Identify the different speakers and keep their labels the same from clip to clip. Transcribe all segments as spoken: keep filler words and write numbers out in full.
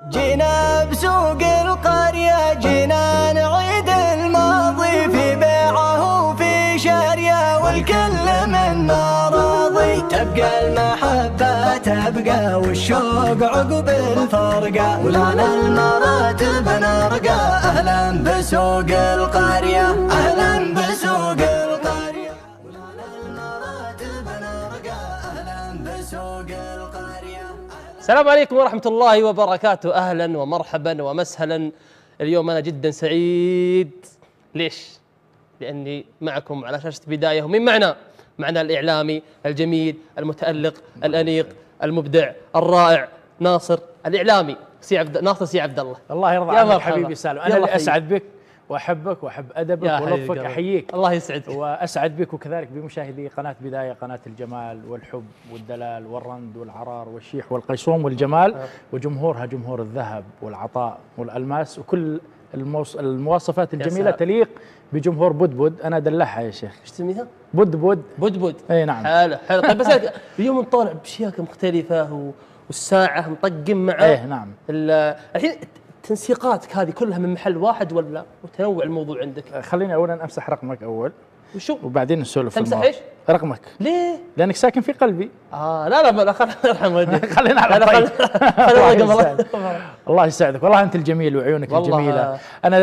Speaker 1: جينا بسوق القرية، جينا نعيد الماضي في بيعه وفي شاريه، والكل منا راضي. تبقى المحبة تبقى والشوق عقب الفرقة، ولنا المراتب نرقى. أهلا بسوق القرية، أهلا بسوق القرية، ولنا المراتب نرقى. أهلا بسوق القرية.
Speaker 2: السلام عليكم ورحمة الله وبركاته. أهلا ومرحبا ومسهلا. اليوم أنا جدا سعيد. ليش؟ لأني معكم على شاشة بداية. ومن معنا؟ معنا الإعلامي الجميل المتألق الأنيق المبدع الرائع ناصر الإعلامي سي عبد ناصر سي عبد الله.
Speaker 3: الله يرضى عنك حبيبي سالم. أنا اللي أسعد بك وأحبك وأحب أدبك ولطفك. أحييك.
Speaker 2: الله يسعدك.
Speaker 3: وأسعد بك وكذلك بمشاهدي قناة بداية، قناة الجمال والحب والدلال والرند والعرار والشيح والقيصوم والجمال، وجمهورها جمهور الذهب والعطاء والألماس وكل الموص... المواصفات الجميلة تليق بجمهور بدبد. أنا دلعها يا شيخ.
Speaker 2: ايش تسميها؟
Speaker 3: بدبد.
Speaker 2: بدبد.
Speaker 3: اي نعم.
Speaker 2: حلو حلو. طيب بس اليوم نطالع بشياكة مختلفة و... والساعة مطقم معه.
Speaker 3: ايه نعم.
Speaker 2: الحين تنسيقاتك هذه كلها من محل واحد ولا متنوع الموضوع عندك؟
Speaker 3: خليني اولا امسح رقمك اول
Speaker 2: وشو
Speaker 3: وبعدين نسولف.
Speaker 2: تمسح ايش؟
Speaker 3: رقمك.
Speaker 2: ليه؟
Speaker 3: لانك ساكن في قلبي.
Speaker 2: اه لا لا لا خلينا نرحم والديك.
Speaker 3: خلينا على طيب. الله, الله يسعدك. والله انت الجميل وعيونك الجميله. انا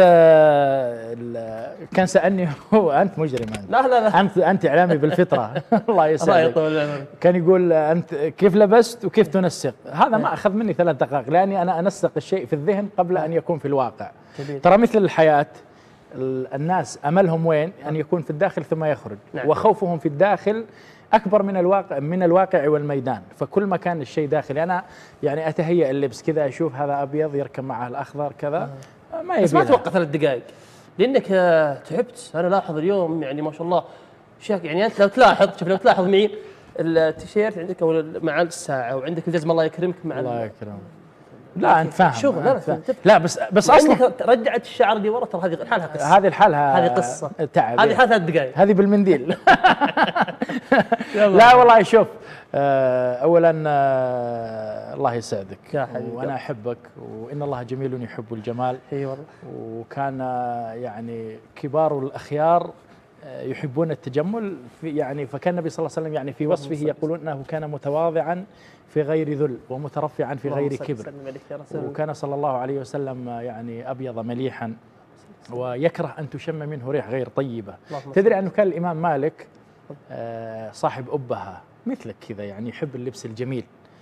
Speaker 3: كان سالني هو انت مجرم انت.
Speaker 2: لا لا لا
Speaker 3: انت انت اعلامي بالفطره. الله يسعدك.
Speaker 2: الله يطول عمرك.
Speaker 3: كان يقول انت كيف لبست وكيف تنسق. هذا ما اخذ مني ثلاث دقائق لاني انا انسق الشيء في الذهن قبل ان يكون في الواقع. ترى مثل الحياه، الناس املهم وين؟ ان يكون في الداخل ثم يخرج. نعم. وخوفهم في الداخل اكبر من الواقع من الواقع والميدان. فكل ما كان الشيء داخلي انا يعني اتهيأ اللبس كذا، اشوف هذا ابيض يركب معه الاخضر كذا. آه. ما يبي
Speaker 2: بس ما اتوقع ثلاث دقائق لانك تعبت. انا لاحظ اليوم يعني ما شاء الله شيك. يعني انت لو تلاحظ شوف لو تلاحظ معي التيشيرت عندك او مع الساعه وعندك الجزمه الله يكرمك مع
Speaker 3: الله يكرمك. لا انت فاهم
Speaker 2: شغل. لا, لا,
Speaker 3: لا بس بس اصلا
Speaker 2: رجعت الشعر اللي ورا. ترى هذه حالها قصه.
Speaker 3: هذه الحالها
Speaker 2: هذه قصه
Speaker 3: تعب.
Speaker 2: هذه حالها ثلاث دقائق.
Speaker 3: هذه بالمنديل. لا والله شوف، اولا الله يسعدك وانا احبك، وان الله جميل يحب الجمال.
Speaker 2: اي والله.
Speaker 3: وكان يعني كبار الاخيار يحبون التجمل في يعني فكان النبي صلى الله عليه وسلم يعني في وصفه يقولون انه كان متواضعا في غير ذل ومترفعا في غير كبر. وكان صلى الله عليه وسلم يعني ابيض مليحا ويكره ان تشم منه ريح غير طيبه. تدري انه كان الامام مالك صاحب ابهه مثلك كذا، يعني يحب اللبس الجميل.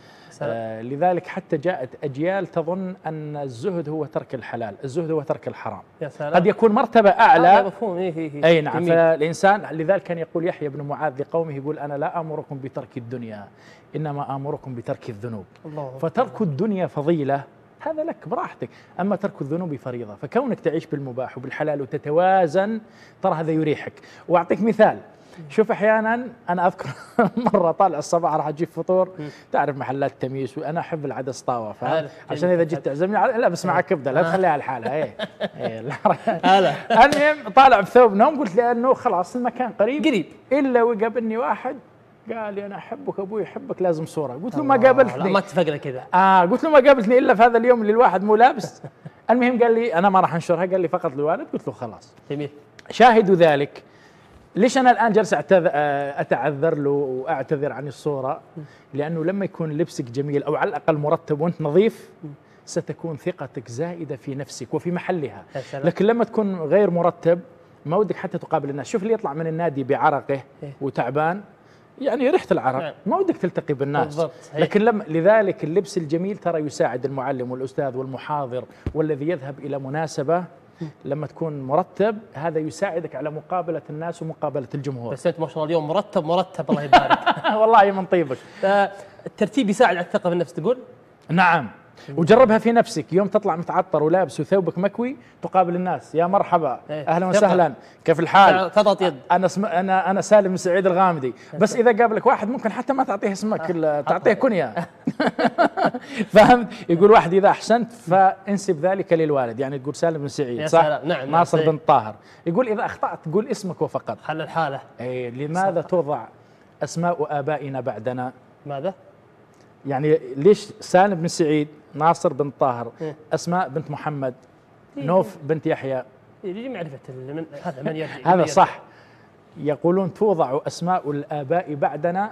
Speaker 3: آه لذلك حتى جاءت أجيال تظن أن الزهد هو ترك الحلال، الزهد هو ترك الحرام.
Speaker 2: يا سلام.
Speaker 3: قد يكون مرتبة أعلى.
Speaker 2: مفهوم. إيه إيه
Speaker 3: أي نعم. فالإنسان لذلك كان يقول يحيى بن معاذ لقومه، يقول أنا لا آمركم بترك الدنيا إنما آمركم بترك الذنوب. الله. فترك الدنيا فضيلة، هذا لك براحتك، أما ترك الذنوب فريضة. فكونك تعيش بالمباح وبالحلال وتتوازن ترى هذا يريحك. وأعطيك مثال. شوف احيانا انا اذكر مره طالع الصباح راح اجيب فطور، تعرف محلات تميس وانا احب العدس طاوه، عشان اذا جيت تعزمني لا بس مع كبده لا تخليها لحالها. ايه ايه المهم طالع بثوب نوم، قلت لانه خلاص المكان قريب قريب الا وقابلني واحد قال لي انا احبك ابوي يحبك لازم صوره. قلت له ما قابلتني.
Speaker 2: ما اتفقنا كذا.
Speaker 3: اه قلت له ما قابلتني الا في هذا اليوم اللي الواحد مو لابس. المهم قال لي انا ما راح انشرها، قال لي فقط للوالد. قلت له خلاص.
Speaker 2: جميل.
Speaker 3: شاهدوا ذلك. ليش أنا الآن جالس أتعذر له وأعتذر عن الصورة؟ لأنه لما يكون لبسك جميل أو على الأقل مرتب وأنت نظيف ستكون ثقتك زائدة في نفسك وفي محلها. لكن لما تكون غير مرتب ما ودك حتى تقابل الناس. شوف اللي يطلع من النادي بعرقه وتعبان يعني ريحة العرق ما ودك تلتقي بالناس. لكن لما لذلك اللبس الجميل ترى يساعد المعلم والأستاذ والمحاضر والذي يذهب إلى مناسبة. لما تكون مرتب هذا يساعدك على مقابلة الناس ومقابلة الجمهور.
Speaker 2: بس انت ما شاء الله اليوم مرتب مرتب الله يبارك.
Speaker 3: والله من طيبك.
Speaker 2: الترتيب يساعد على الثقة بالنفس تقول؟
Speaker 3: نعم. وجربها في نفسك، يوم تطلع متعطر ولابس وثوبك مكوي تقابل الناس يا مرحبا اهلا وسهلا كيف الحال؟
Speaker 2: تضغط يد.
Speaker 3: انا اسم انا انا سالم بن سعيد الغامدي. بس اذا قابلك واحد ممكن حتى ما تعطيه اسمك، تعطيه كنية. فهمت؟ يقول واحد اذا احسنت فانسب ذلك للوالد، يعني تقول سالم بن سعيد صح؟
Speaker 2: نعم.
Speaker 3: ناصر بن طاهر. يقول اذا اخطات تقول اسمك وفقط.
Speaker 2: حل الحالة.
Speaker 3: اي لماذا توضع اسماء ابائنا بعدنا؟
Speaker 2: ماذا؟
Speaker 3: يعني ليش سالم بن سعيد، ناصر بن طاهر،
Speaker 2: إيه.
Speaker 3: أسماء بنت محمد،
Speaker 2: إيه.
Speaker 3: نوف بنت يحيى؟
Speaker 2: يجي معرفة من هذا من يرجع
Speaker 3: هذا
Speaker 2: من
Speaker 3: صح. يقولون توضع أسماء الآباء بعدنا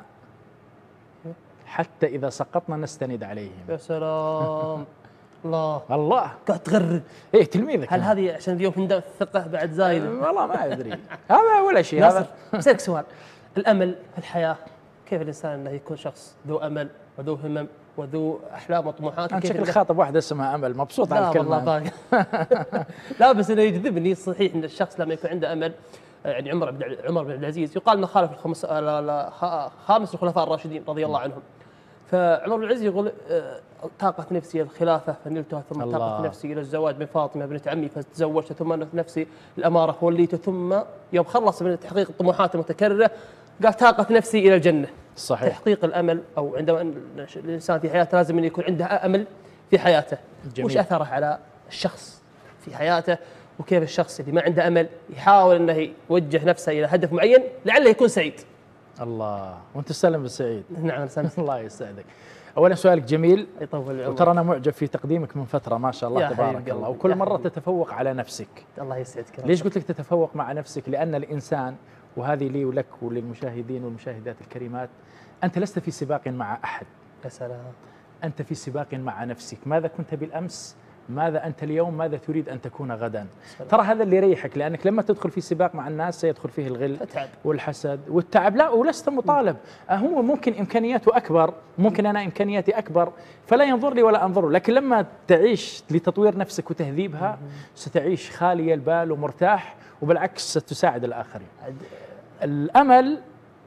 Speaker 3: حتى إذا سقطنا نستند عليهم.
Speaker 2: يا سلام. الله
Speaker 3: الله
Speaker 2: قاعد تغرد.
Speaker 3: إيه تلميذك.
Speaker 2: هل هذه عشان اليوم عندنا الثقة بعد زايدة؟
Speaker 3: والله ما أدري. هذا ولا شيء.
Speaker 2: ناصر
Speaker 3: هذا
Speaker 2: بسألك سؤال، الأمل في الحياة، كيف الإنسان أنه يكون شخص ذو أمل وذو همم وذو أحلام وطموحات؟
Speaker 3: أنت
Speaker 2: كيف
Speaker 3: شكلك
Speaker 2: إنه-
Speaker 3: خاطب واحدة اسمها أمل، مبسوط على
Speaker 2: لا والله
Speaker 3: الكلمة.
Speaker 2: باقي. لا بس انه يجذبني صحيح ان الشخص لما يكون عنده امل، يعني عمر بن عمر بن عبد العزيز يقال انه خالف الخمس لا لا خ- خامس الخلفاء الراشدين رضي الله عنهم. فعمر بن عبد العزيز يقول آه، طاقت نفسي الخلافه فنلتها، ثم
Speaker 3: الله.
Speaker 2: طاقت نفسي الى الزواج من فاطمه بنت عمي فتزوجت، ثم نفسي الاماره فوليت، ثم يوم خلص من تحقيق الطموحات المتكرره قال طاقت نفسي الى الجنه.
Speaker 3: صحيح.
Speaker 2: تحقيق الامل، او عندما الانسان في حياته لازم أن يكون عنده امل في حياته.
Speaker 3: جميل.
Speaker 2: وش اثره على الشخص في حياته، وكيف الشخص اللي ما عنده امل يحاول انه يوجه نفسه الى هدف معين لعله يكون سعيد.
Speaker 3: الله. وأنت سالم بن سعيد.
Speaker 2: نعم سامي.
Speaker 3: الله يسعدك. أولا سؤالك جميل،
Speaker 2: يطول العمر.
Speaker 3: وترى أنا معجب في تقديمك من فترة ما شاء الله
Speaker 2: يا
Speaker 3: تبارك
Speaker 2: حبيب
Speaker 3: الله،
Speaker 2: قلبي،
Speaker 3: وكل
Speaker 2: يا
Speaker 3: مرة
Speaker 2: حبيبي.
Speaker 3: تتفوق على نفسك.
Speaker 2: الله يسعدك.
Speaker 3: ليش قلت لك تتفوق مع نفسك؟ لأن الإنسان، وهذه لي ولك وللمشاهدين والمشاهدات الكريمات، أنت لست في سباق مع أحد،
Speaker 2: يا سلام.
Speaker 3: أنت في سباق مع نفسك. ماذا كنت بالأمس؟ ماذا أنت اليوم؟ ماذا تريد أن تكون غدا؟
Speaker 2: سلام.
Speaker 3: ترى هذا اللي يريحك، لأنك لما تدخل في سباق مع الناس سيدخل فيه الغل
Speaker 2: تتعب.
Speaker 3: والحسد والتعب. لا، ولست مطالب. هو ممكن إمكانياته أكبر، ممكن أنا إمكانياتي أكبر، فلا ينظر لي ولا أنظر. لكن لما تعيش لتطوير نفسك وتهذيبها ستعيش خالي البال ومرتاح، وبالعكس ستساعد الآخرين. الأمل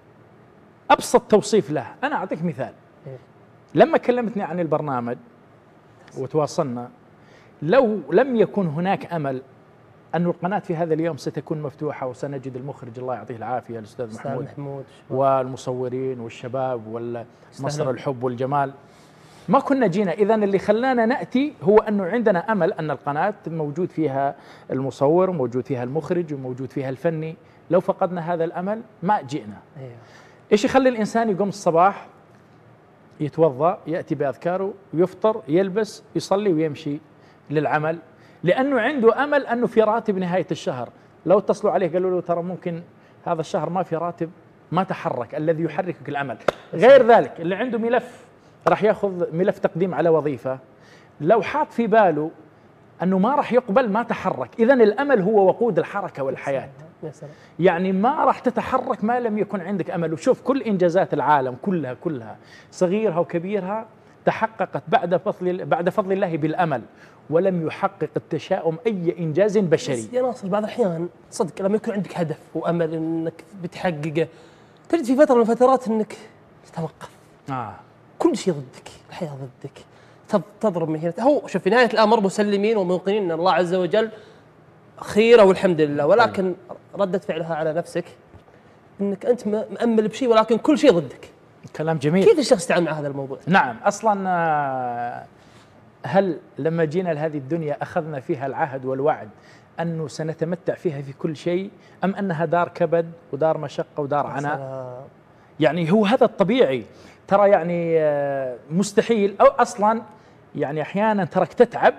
Speaker 3: أبسط توصيف له، أنا أعطيك مثال.
Speaker 2: إيه.
Speaker 3: لما كلمتني عن البرنامج وتواصلنا، لو لم يكن هناك أمل أن القناة في هذا اليوم ستكون مفتوحة، وسنجد المخرج الله يعطيه العافية الأستاذ
Speaker 2: أستاذ
Speaker 3: محمود
Speaker 2: محمود
Speaker 3: والمصورين والشباب والمصر
Speaker 2: استهلا.
Speaker 3: الحب والجمال، ما كنا جينا. إذن اللي خلانا نأتي هو أنه عندنا أمل أن القناة موجود فيها المصور وموجود فيها المخرج وموجود فيها الفني. لو فقدنا هذا الأمل ما جئنا.
Speaker 2: أيوه.
Speaker 3: إيش يخلي الإنسان يقوم الصباح يتوضأ، يأتي بأذكاره، يفطر، يلبس، يصلي ويمشي للعمل؟ لأنه عنده أمل أنه في راتب نهاية الشهر. لو اتصلوا عليه قالوا له ترى ممكن هذا الشهر ما في راتب، ما تحرك. الذي يحركك العمل. غير ذلك اللي عنده ملف راح ياخذ ملف تقديم على وظيفة، لو حاط في باله أنه ما راح يقبل ما تحرك. إذن الأمل هو وقود الحركة والحياة.
Speaker 2: يا سلام.
Speaker 3: يعني ما راح تتحرك ما لم يكن عندك أمل. وشوف كل إنجازات العالم كلها كلها صغيرها وكبيرها تحققت بعد فضل بعد فضل الله بالأمل، ولم يحقق التشاؤم أي إنجاز بشري.
Speaker 2: بس يا ناصر بعض الأحيان صدق لما يكون عندك هدف وأمل أنك بتحققه، تجد في فترة من الفترات أنك تتوقف.
Speaker 3: آه.
Speaker 2: كل شيء ضدك، الحياة ضدك، تض- تضرب من هنا. هو شوف في نهاية الأمر مسلمين وموقنين أن الله عز وجل خيرة والحمد لله، ولكن ردة فعلها على نفسك أنك أنت م- مأمل بشيء ولكن كل شيء ضدك.
Speaker 3: كلام جميل.
Speaker 2: كيف الشخص يتعامل مع هذا الموضوع؟
Speaker 3: نعم. أصلا آه، هل لما جينا لهذه الدنيا أخذنا فيها العهد والوعد أنه سنتمتع فيها في كل شيء، أم أنها دار كبد ودار مشقة ودار عناء؟
Speaker 2: سلام.
Speaker 3: يعني هو هذا الطبيعي. ترى يعني آه، مستحيل، أو أصلا يعني أحيانا ترك تتعب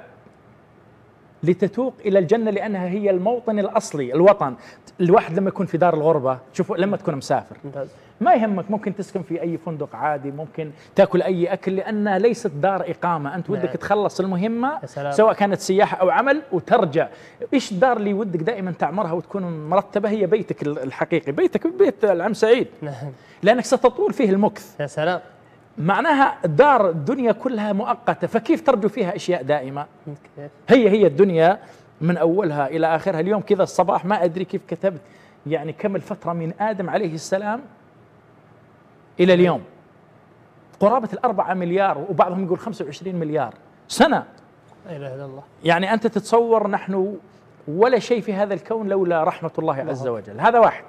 Speaker 3: لتتوق إلى الجنة، لأنها هي الموطن الأصلي، الوطن. الواحد لما يكون في دار الغربة، شوفوا لما تكون مسافر
Speaker 2: ممتاز.
Speaker 3: ما يهمك، ممكن تسكن في أي فندق عادي، ممكن تأكل أي أكل، لأنها ليست دار إقامة. أنت ودك
Speaker 2: نعم.
Speaker 3: تخلص المهمة
Speaker 2: يا سلام.
Speaker 3: سواء كانت سياحة أو عمل وترجع. إيش الدار اللي ودك دائما تعمرها وتكون مرتبة؟ هي بيتك الحقيقي، بيتك بيت العم سعيد،
Speaker 2: نعم.
Speaker 3: لأنك ستطول فيه المكث.
Speaker 2: يا سلام.
Speaker 3: معناها الدار الدنيا كلها مؤقتة، فكيف ترجو فيها أشياء دائمة؟
Speaker 2: كيف؟
Speaker 3: هي هي الدنيا من أولها إلى آخرها. اليوم كذا الصباح ما أدري كيف كتبت يعني كم الفترة من آدم عليه السلام إلى اليوم، قرابة الأربعة مليار، وبعضهم يقول خمسة وعشرين مليار سنة.
Speaker 2: لا إله إلا الله.
Speaker 3: يعني أنت تتصور نحن ولا شيء في هذا الكون لولا رحمة الله عز وجل. هذا واحد.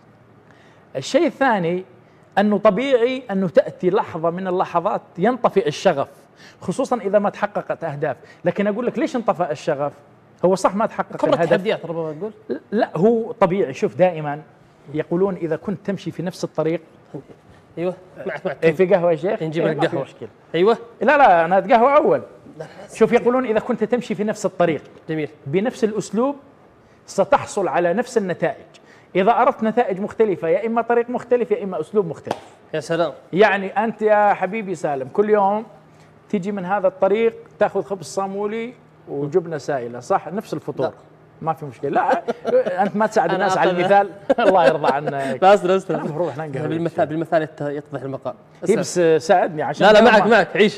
Speaker 3: الشيء الثاني أنه طبيعي أنه تأتي لحظة من اللحظات ينطفئ الشغف، خصوصا إذا ما تحققت أهداف. لكن أقول لك ليش انطفأ الشغف؟ هو صح ما تحقق
Speaker 2: كبر
Speaker 3: الهدف،
Speaker 2: التحديات ربما نقول.
Speaker 3: لا هو طبيعي. شوف دائما يقولون إذا كنت تمشي في نفس الطريق
Speaker 2: ايوه معك معك.
Speaker 3: إيه في قهوه يا شيخ؟
Speaker 2: نجيب
Speaker 3: إيه
Speaker 2: لك
Speaker 3: ما في
Speaker 2: قهوه.
Speaker 3: مشكله.
Speaker 2: ايوه
Speaker 3: لا لا انا قهوه اول. شوف يقولون اذا كنت تمشي في نفس الطريق
Speaker 2: جميل.
Speaker 3: بنفس الاسلوب ستحصل على نفس النتائج. اذا اردت نتائج مختلفه يا اما طريق مختلف يا اما اسلوب مختلف.
Speaker 2: يا سلام.
Speaker 3: يعني انت يا حبيبي سالم كل يوم تيجي من هذا الطريق تاخذ خبز صامولي وجبنه سائله صح؟ نفس الفطور.
Speaker 2: لا.
Speaker 3: ما في مشكله. لا انت ما تساعد
Speaker 2: أنا
Speaker 3: الناس على
Speaker 2: أعتبر-
Speaker 3: المثال. الله يرضى عنك.
Speaker 2: لا استنى استنى.
Speaker 3: المفروض احنا نقهوي.
Speaker 2: بالمثال بالمثال يت- يتضح المقام.
Speaker 3: إيه بس ساعدني عشان
Speaker 2: لا لا
Speaker 3: ما-
Speaker 2: معك معك عيش.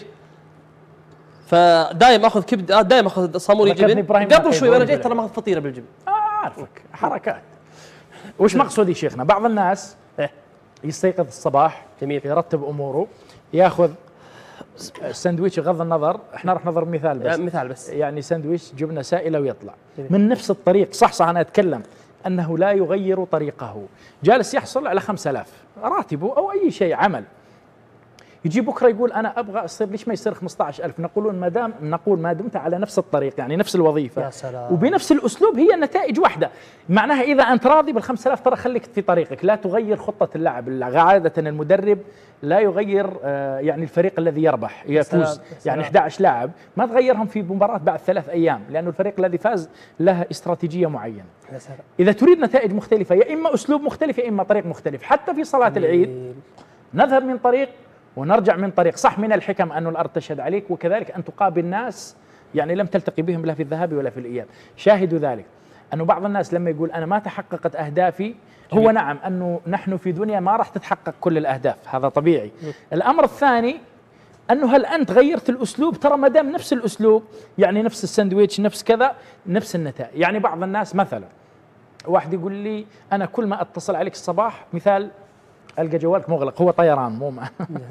Speaker 2: فدايم اخذ كبد آه دايم اخذ صامولي
Speaker 3: ذكرني
Speaker 2: جبن.
Speaker 3: إبراهيم
Speaker 2: قبل
Speaker 3: نقيب
Speaker 2: شوي وانا
Speaker 3: ورجل.
Speaker 2: جاي ترى ماخذ فطيره بالجبن.
Speaker 3: آه عارفك حركات. وش مقصودي شيخنا؟ بعض الناس
Speaker 2: إيه.
Speaker 3: يستيقظ الصباح
Speaker 2: جميل.
Speaker 3: يرتب اموره ياخذ سندويش بغض النظر احنا راح نضرب مثال بس
Speaker 2: يعني مثال بس.
Speaker 3: يعني سندويش جبنه سائله ويطلع
Speaker 2: جميل.
Speaker 3: من نفس الطريق صح صح انا اتكلم انه لا يغير طريقه جالس يحصل على خمسة آلاف راتبه او اي شيء عمل يجي بكره يقول انا ابغى اصير ليش ما يصير خمسة عشر ألف نقولون ما دام نقول ما دمت على نفس الطريق يعني نفس الوظيفه
Speaker 2: يا سلام.
Speaker 3: وبنفس الاسلوب هي النتائج واحده معناها اذا انت راضي بال خمسة آلاف ترى خليك في طريقك لا تغير خطه اللعب عاده المدرب لا يغير آه، يعني الفريق الذي يربح يفوز
Speaker 2: سلام. سلام.
Speaker 3: يعني أحد عشر لاعب ما تغيرهم في مباراه بعد ثلاث ايام لانه الفريق الذي فاز له استراتيجيه معينه
Speaker 2: يا سلام.
Speaker 3: اذا تريد نتائج مختلفه يا اما اسلوب مختلف يا اما طريق مختلف حتى في صلاه العيد نذهب من طريق ونرجع من طريق صح من الحكم أن الأرض تشهد عليك وكذلك أن تقابل ناس يعني لم تلتقي بهم لا في الذهاب ولا في الإياب شاهدوا ذلك أنه بعض الناس لما يقول أنا ما تحققت أهدافي هو نعم أنه نحن في دنيا ما راح تتحقق كل الأهداف هذا طبيعي الأمر الثاني أنه هل أنت غيرت الأسلوب ترى ما دام نفس الأسلوب يعني نفس السندويتش نفس كذا نفس النتائج يعني بعض الناس مثلا واحد يقول لي أنا كل ما أتصل عليك الصباح مثال القى جوالك مغلق هو طيران مو مع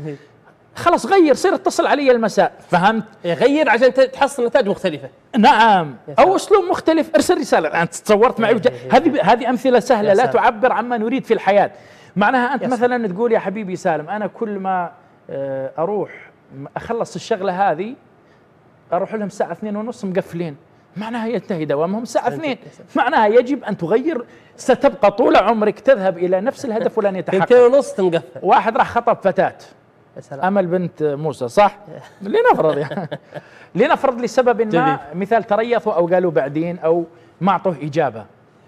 Speaker 3: خلاص غير صير اتصل علي المساء فهمت
Speaker 2: غير عشان ت- تحصل نتائج مختلفه.
Speaker 3: نعم او اسلوب مختلف ارسل رساله انت تصورت معي وجه- هذه هذه امثله سهله
Speaker 2: يا
Speaker 3: لا
Speaker 2: سلام.
Speaker 3: تعبر عما نريد في الحياه معناها انت
Speaker 2: يا
Speaker 3: مثلا تقول يا حبيبي سالم انا كل ما آه، اروح م- اخلص الشغله هذه اروح لهم الساعه اثنين ونص مقفلين معناها ينتهي دوامهم الساعه اثنين معناها يجب ان تغير ستبقى طول عمرك تذهب الى نفس الهدف ولن يتحقق
Speaker 2: اثنتين ونص تنقفل.
Speaker 3: واحد راح خطب فتاة
Speaker 2: يا سلام.
Speaker 3: أمل بنت موسى صح؟ لنفرض يعني لنفرض لسبب ما
Speaker 2: جميل.
Speaker 3: مثال تريثوا أو قالوا بعدين أو ما أعطوه إجابة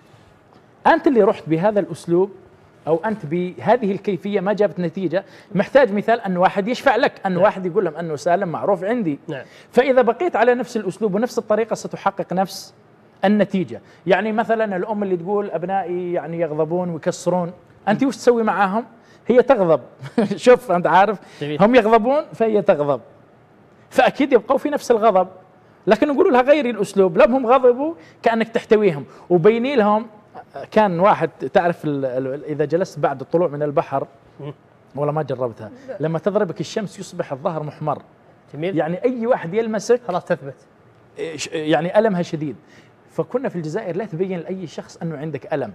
Speaker 3: أنت اللي رحت بهذا الأسلوب أو أنت بهذه الكيفية ما جابت نتيجة محتاج مثال أن واحد يشفع لك أن واحد يقول لهم أنه سالم معروف عندي
Speaker 2: نعم.
Speaker 3: فإذا بقيت على نفس الأسلوب ونفس الطريقة ستحقق نفس النتيجة يعني مثلا الأم اللي تقول أبنائي يعني يغضبون ويكسرون أنت وش تسوي معاهم هي تغضب شوف أنت عارف
Speaker 2: جميل.
Speaker 3: هم يغضبون فهي تغضب فأكيد يبقوا في نفس الغضب لكن يقولوا لها غيري الأسلوب لما هم غضبوا كأنك تحتويهم وبيني لهم كان واحد تعرف ال- ال- إذا جلست بعد الطلوع من البحر ولا ما جربتها لما تضربك الشمس يصبح الظهر محمر
Speaker 2: جميل.
Speaker 3: يعني أي واحد يلمسك
Speaker 2: خلاص تثبت.
Speaker 3: ش- يعني ألمها شديد فكنا في الجزائر لا تبين لأي شخص أنه عندك ألم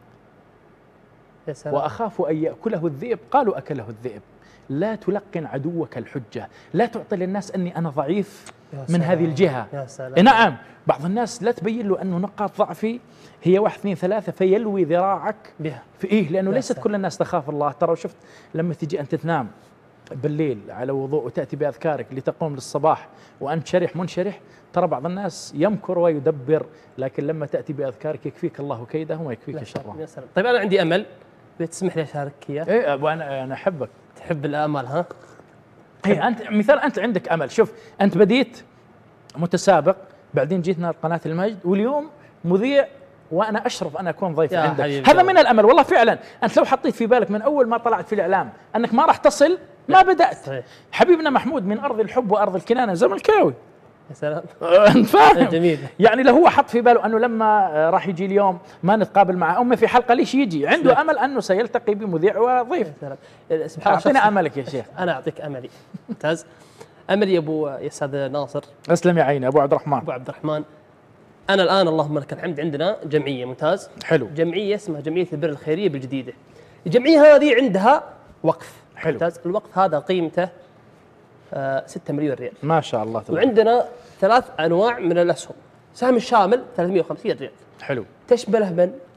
Speaker 2: يا سلام.
Speaker 3: وأخاف أن يأكله الذئب قالوا أكله الذئب لا تلقن عدوك الحجة لا تعطي للناس أني أنا ضعيف
Speaker 2: يا
Speaker 3: من
Speaker 2: سلام.
Speaker 3: هذه الجهة
Speaker 2: يا سلام.
Speaker 3: نعم بعض الناس لا تبين له أنه نقاط ضعفي هي واحد اثنين ثلاثة فيلوي ذراعك
Speaker 2: بها.
Speaker 3: في إيه لأنه
Speaker 2: يا
Speaker 3: ليست
Speaker 2: سلام.
Speaker 3: كل الناس تخاف الله ترى شفت لما تجي أنت تنام بالليل على وضوء وتأتي بأذكارك لتقوم للصباح وأنت شرح منشرح ترى بعض الناس يمكر ويدبر لكن لما تأتي بأذكارك يكفيك الله كيده وما يكفيك
Speaker 2: لا
Speaker 3: شره
Speaker 2: يا سلام. طيب انا عندي امل بتسمح لي اشارك اياه.
Speaker 3: إيه وأنا أنا أحبك
Speaker 2: تحب الامل ها؟
Speaker 3: هي انت مثال انت عندك امل شوف انت بديت متسابق بعدين جيتنا قناه المجد واليوم مذيع وانا اشرف ان اكون ضيف
Speaker 2: يا
Speaker 3: عندك
Speaker 2: حبيبي.
Speaker 3: هذا من الامل والله فعلا انت لو حطيت في بالك من اول ما طلعت في الاعلام انك ما راح تصل ما بدات
Speaker 2: صحيح.
Speaker 3: حبيبنا محمود من ارض الحب وارض الكنانه زملكاوي
Speaker 2: يا سلام.
Speaker 3: انت فاهم
Speaker 2: جميل.
Speaker 3: يعني لو هو حط في باله انه لما راح يجي اليوم ما نتقابل مع امه في حلقه ليش يجي عنده
Speaker 2: نعم.
Speaker 3: امل انه سيلتقي بمذيع وضيف
Speaker 2: يا سلام. سبحان الله.
Speaker 3: اعطينا
Speaker 2: شخص-
Speaker 3: املك يا شيخ
Speaker 2: انا اعطيك املي. ممتاز. املي يا ابو يا استاذ ناصر
Speaker 3: اسلم يا عيني ابو عبد الرحمن
Speaker 2: ابو عبد الرحمن. انا الان اللهم لك الحمد عندنا جمعيه ممتاز.
Speaker 3: حلو
Speaker 2: جمعيه اسمها جمعيه البر الخيريه بالجديده. الجمعيه هذه عندها وقف.
Speaker 3: حلو.
Speaker 2: ممتاز. الوقف هذا قيمته آه ستة مليون ريال.
Speaker 3: ما شاء الله تبارك
Speaker 2: وعندنا ثلاث انواع من الاسهم. سهم الشامل ثلاثمئة وخمسين ريال
Speaker 3: حلو
Speaker 2: تشمله من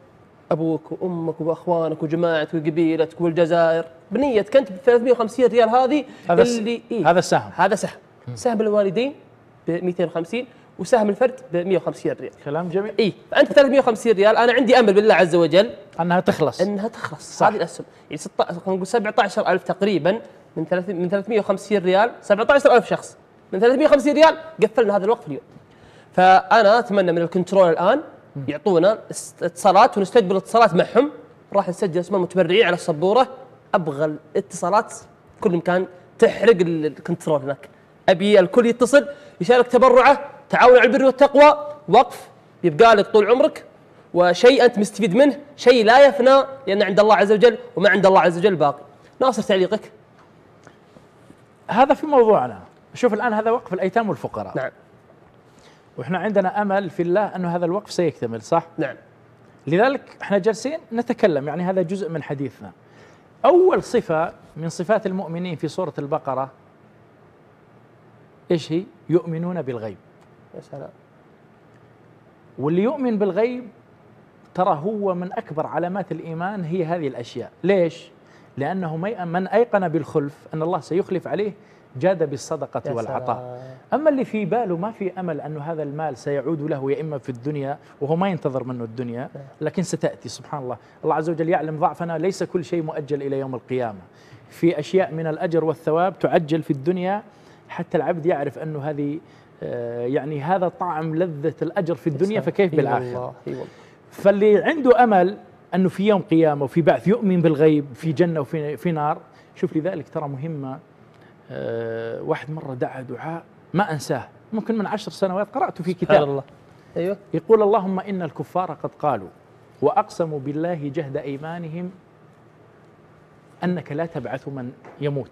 Speaker 2: ابوك وامك واخوانك وجماعتك وقبيلتك والجزائر بنيتك انت ب ثلاثمئة وخمسين ريال هذه
Speaker 3: هذا
Speaker 2: اللي إيه؟
Speaker 3: هذا سهم
Speaker 2: هذا سهم سهم الوالدين ب مئتين وخمسين وسهم الفرد ب مئة وخمسين ريال.
Speaker 3: كلام جميل.
Speaker 2: اي فانت ب ثلاثمئة وخمسين ريال انا عندي امل بالله عز وجل
Speaker 3: انها تخلص
Speaker 2: انها تخلص
Speaker 3: صح.
Speaker 2: هذه الاسهم يعني ستة عشر خلينا نقول سبعة عشر ألف تقريبا من من ثلاثمئة وخمسين ريال سبعة عشر ألف شخص من ثلاثمئة وخمسين ريال قفلنا هذا الوقت اليوم. فانا اتمنى من الكنترول الان يعطونا اتصالات ونستقبل اتصالات معهم راح نسجل اسماء المتبرعين على السبوره. ابغى الاتصالات كل مكان تحرق الكنترول هناك. ابي الكل يتصل يشارك تبرعه تعاون على البر والتقوى وقف يبقى لك طول عمرك وشيء انت مستفيد منه شيء لا يفنى لان عند الله عز وجل وما عند الله عز وجل باقي. ناصر تعليقك؟
Speaker 3: هذا في موضوعنا. شوف الان هذا وقف الايتام والفقراء.
Speaker 2: نعم.
Speaker 3: واحنا عندنا امل في الله انه هذا الوقف سيكتمل صح؟
Speaker 2: نعم.
Speaker 3: لذلك احنا جالسين نتكلم يعني هذا جزء من حديثنا. اول صفه من صفات المؤمنين في سوره البقره ايش هي؟ يؤمنون بالغيب.
Speaker 2: يا سلام.
Speaker 3: واللي يؤمن بالغيب ترى هو من اكبر علامات الايمان هي هذه الاشياء. ليش؟ لانه من ايقن بالخلف ان الله سيخلف عليه جاد بالصدقه والعطاء. اما اللي في باله ما في امل انه هذا المال سيعود له يا اما في الدنيا وهو ما ينتظر منه الدنيا لكن ستاتي سبحان الله. الله عز وجل يعلم ضعفنا. ليس كل شيء مؤجل الى يوم القيامه. في اشياء من الاجر والثواب تعجل في الدنيا حتى العبد يعرف انه هذه يعني هذا طعم لذة الأجر في الدنيا فكيف بالآخرة. فاللي عنده أمل أنه في يوم قيامة وفي بعث يؤمن بالغيب في جنة وفي في نار. شوف لذلك ترى مهمة. أه واحد مرة دعا دعاء ما أنساه ممكن من عشر سنوات قرأته في كتاب
Speaker 2: الله. أيوة.
Speaker 3: يقول اللهم إن الكفار قد قالوا وأقسموا بالله جهد أيمانهم أنك لا تبعث من يموت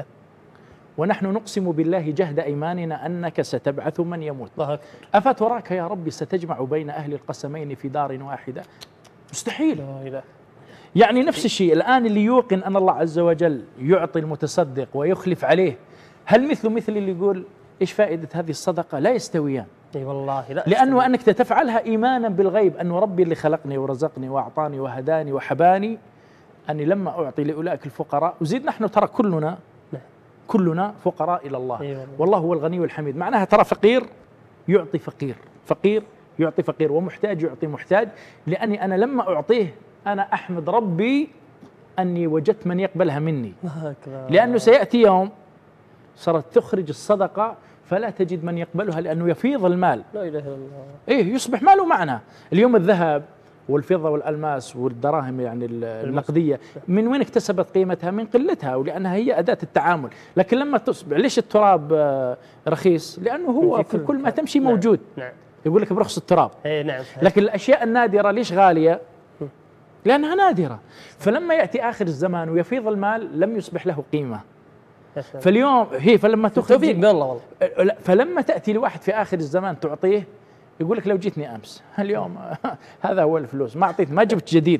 Speaker 3: ونحن نقسم بالله جهد أيماننا أنك ستبعث من يموت. أفتراك يا ربي ستجمع بين أهل القسمين في دار واحدة؟ مستحيل. يعني نفس الشيء الآن اللي يوقن أن الله عز وجل يعطي المتصدق ويخلف عليه هل مثله مثل اللي يقول إيش فائدة هذه الصدقة؟ لا يستويان.
Speaker 2: اي والله لا.
Speaker 3: لأنه أنك تفعلها إيمانا بالغيب أنه ربي اللي خلقني ورزقني وأعطاني وهداني وحباني أني لما أعطي لأولئك الفقراء وزيد نحن ترى كلنا كلنا فقراء إلى الله. أيوة. والله هو الغني الحميد. معناها ترى فقير يعطي فقير فقير يعطي فقير ومحتاج يعطي محتاج. لأني أنا لما أعطيه أنا أحمد ربي أني وجدت من يقبلها مني. لأنه سيأتي يوم صارت تخرج الصدقة فلا تجد من يقبلها لأنه يفيض المال.
Speaker 2: لا إله إلا الله.
Speaker 3: إيه يصبح ماله معنى. اليوم الذهب والفضة والألماس والدراهم يعني النقدية من وين اكتسبت قيمتها؟ من قلتها ولأنها هي أداة التعامل. لكن لما تصبح ليش التراب رخيص؟ لأنه هو في كل ما تمشي موجود.
Speaker 2: نعم.
Speaker 3: يقول لك برخص التراب.
Speaker 2: اي نعم.
Speaker 3: لكن الأشياء النادرة ليش غالية؟ لأنها نادرة. فلما يأتي آخر الزمان ويفيض المال لم يصبح له قيمة. فاليوم هي فلما تخرج
Speaker 2: والله والله
Speaker 3: فلما تأتي لواحد في آخر الزمان تعطيه يقول لك لو جيتني امس اليوم هذا هو الفلوس ما اعطيت ما جبت جديد.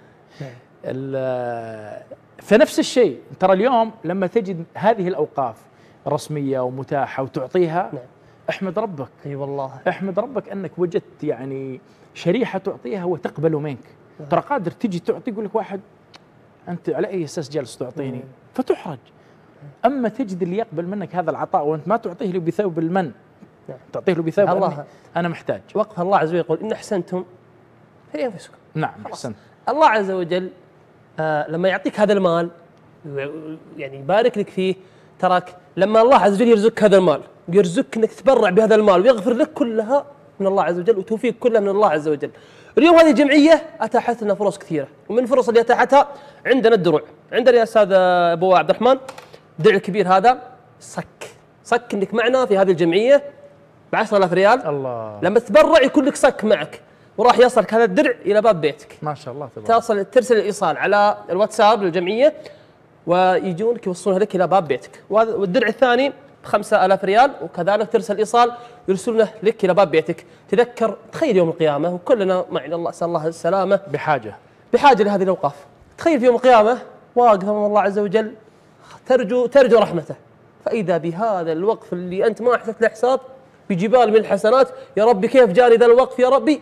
Speaker 3: فنفس الشيء ترى اليوم لما تجد هذه الاوقاف رسميه ومتاحه وتعطيها احمد ربك.
Speaker 2: اي والله
Speaker 3: احمد ربك انك وجدت يعني شريحه تعطيها وتقبل منك. ترى قادر تجي تعطي يقول لك واحد انت على اي اساس جالس تعطيني فتحرج. اما تجد اللي يقبل منك هذا العطاء وانت ما تعطيه له بثوب المن تعطيه له بثوب الله أنا محتاج.
Speaker 2: وقف الله عز وجل يقول إن أحسنتم في أنفسكم.
Speaker 3: نعم أحسنت.
Speaker 2: الله عز وجل آه لما يعطيك هذا المال يعني يبارك لك فيه تراك لما الله عز وجل يرزقك هذا المال يرزقك أنك تتبرع بهذا المال ويغفر لك كلها من الله عز وجل وتوفيق كلها من الله عز وجل. اليوم هذه الجمعية أتاحت لنا فرص كثيرة ومن الفرص اللي أتاحتها عندنا الدروع. عندنا يا أستاذ أبو عبد الرحمن درع الكبير هذا صك صك إنك معنا في هذه الجمعية ب عشرة آلاف ريال. الله. لما تتبرع يكون لك صك معك وراح يصلك هذا الدرع الى باب بيتك.
Speaker 3: ما شاء الله تبارك.
Speaker 2: تصل ترسل الايصال على الواتساب للجمعيه ويجونك يوصلونها لك الى باب بيتك. والدرع الثاني ب خمسة آلاف ريال وكذلك ترسل ايصال يرسلونه لك الى باب بيتك. تذكر تخيل يوم القيامه وكلنا ما عند الله اسال الله السلامه
Speaker 3: بحاجه
Speaker 2: بحاجه لهذه الاوقاف. تخيل في يوم القيامه واقف امام الله عز وجل ترجو ترجو رحمته فاذا بهذا الوقف اللي انت ما احسست له حساب بجبال من الحسنات. يا ربي كيف جاني ذا الوقف يا ربي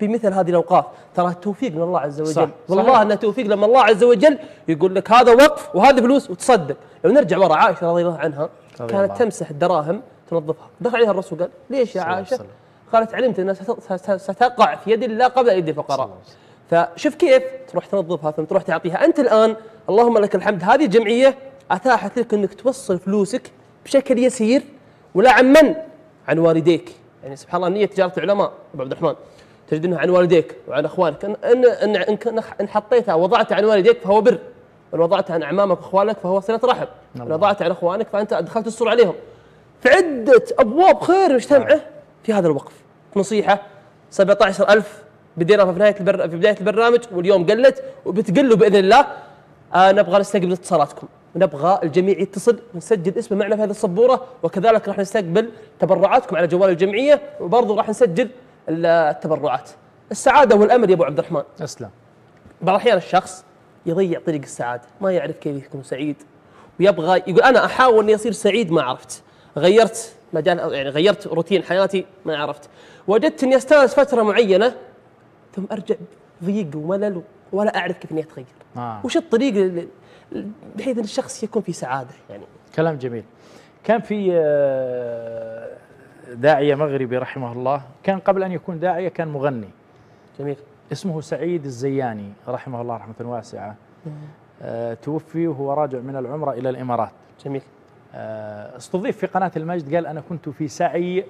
Speaker 2: بمثل هذه الاوقات، ترى التوفيق من الله عز وجل.
Speaker 3: صح.
Speaker 2: والله انه توفيق لما الله عز وجل يقول لك هذا وقف وهذا فلوس وتصدق. لو نرجع ورا، عائشه رضي الله عنها
Speaker 3: رضي
Speaker 2: كانت
Speaker 3: الله.
Speaker 2: تمسح الدراهم تنظفها، دخل عليها الرسول قال ليش يا عائشه؟ قالت علمت انها ستقع في يد الله قبل يد الفقراء. فشوف كيف تروح تنظفها ثم تروح تعطيها. انت الان اللهم لك الحمد هذه الجمعيه اتاحت لك انك توصل فلوسك بشكل يسير، ولا عن من؟ عن والديك. يعني سبحان الله نيه تجاره العلماء ابو عبد الرحمن تجد انها عن والديك وعن اخوانك. ان ان ان, إن حطيتها وضعتها عن والديك فهو بر، وان وضعتها عن اعمامك واخوانك فهو صله رحم، وان وضعتها عن اخوانك فانت ادخلت السرور عليهم. فعده ابواب خير مجتمعه في هذا الوقف. نصيحه سبعة عشر ألف بدينا في نهايه البر في بدايه البرنامج، واليوم قلت وبتقلوا باذن الله. آه نبغى نستقبل اتصالاتكم، ونبغى الجميع يتصل ونسجل اسمه معنا في هذه السبوره، وكذلك راح نستقبل تبرعاتكم على جوال الجمعيه، وبرضه راح نسجل التبرعات. السعاده والامل يا ابو عبد الرحمن.
Speaker 3: اسلم.
Speaker 2: بعض الاحيان الشخص يضيع طريق السعاده، ما يعرف كيف يكون سعيد، ويبغى يقول انا احاول اني اصير سعيد ما عرفت، غيرت مجال يعني غيرت روتين حياتي ما عرفت، وجدت اني استانس فتره معينه ثم ارجع ضيق وملل ولا اعرف كيف اني اتغير.
Speaker 3: آه.
Speaker 2: وش الطريق اللي بحيث ان الشخص يكون في سعاده يعني؟
Speaker 3: كلام جميل. كان في داعية مغربي رحمه الله، كان قبل أن يكون داعية كان مغني.
Speaker 2: جميل.
Speaker 3: اسمه سعيد الزياني رحمه الله رحمة واسعة. آه توفي وهو راجع من العمرة إلى الإمارات.
Speaker 2: جميل.
Speaker 3: آه استضيف في قناة المجد، قال أنا كنت في سعي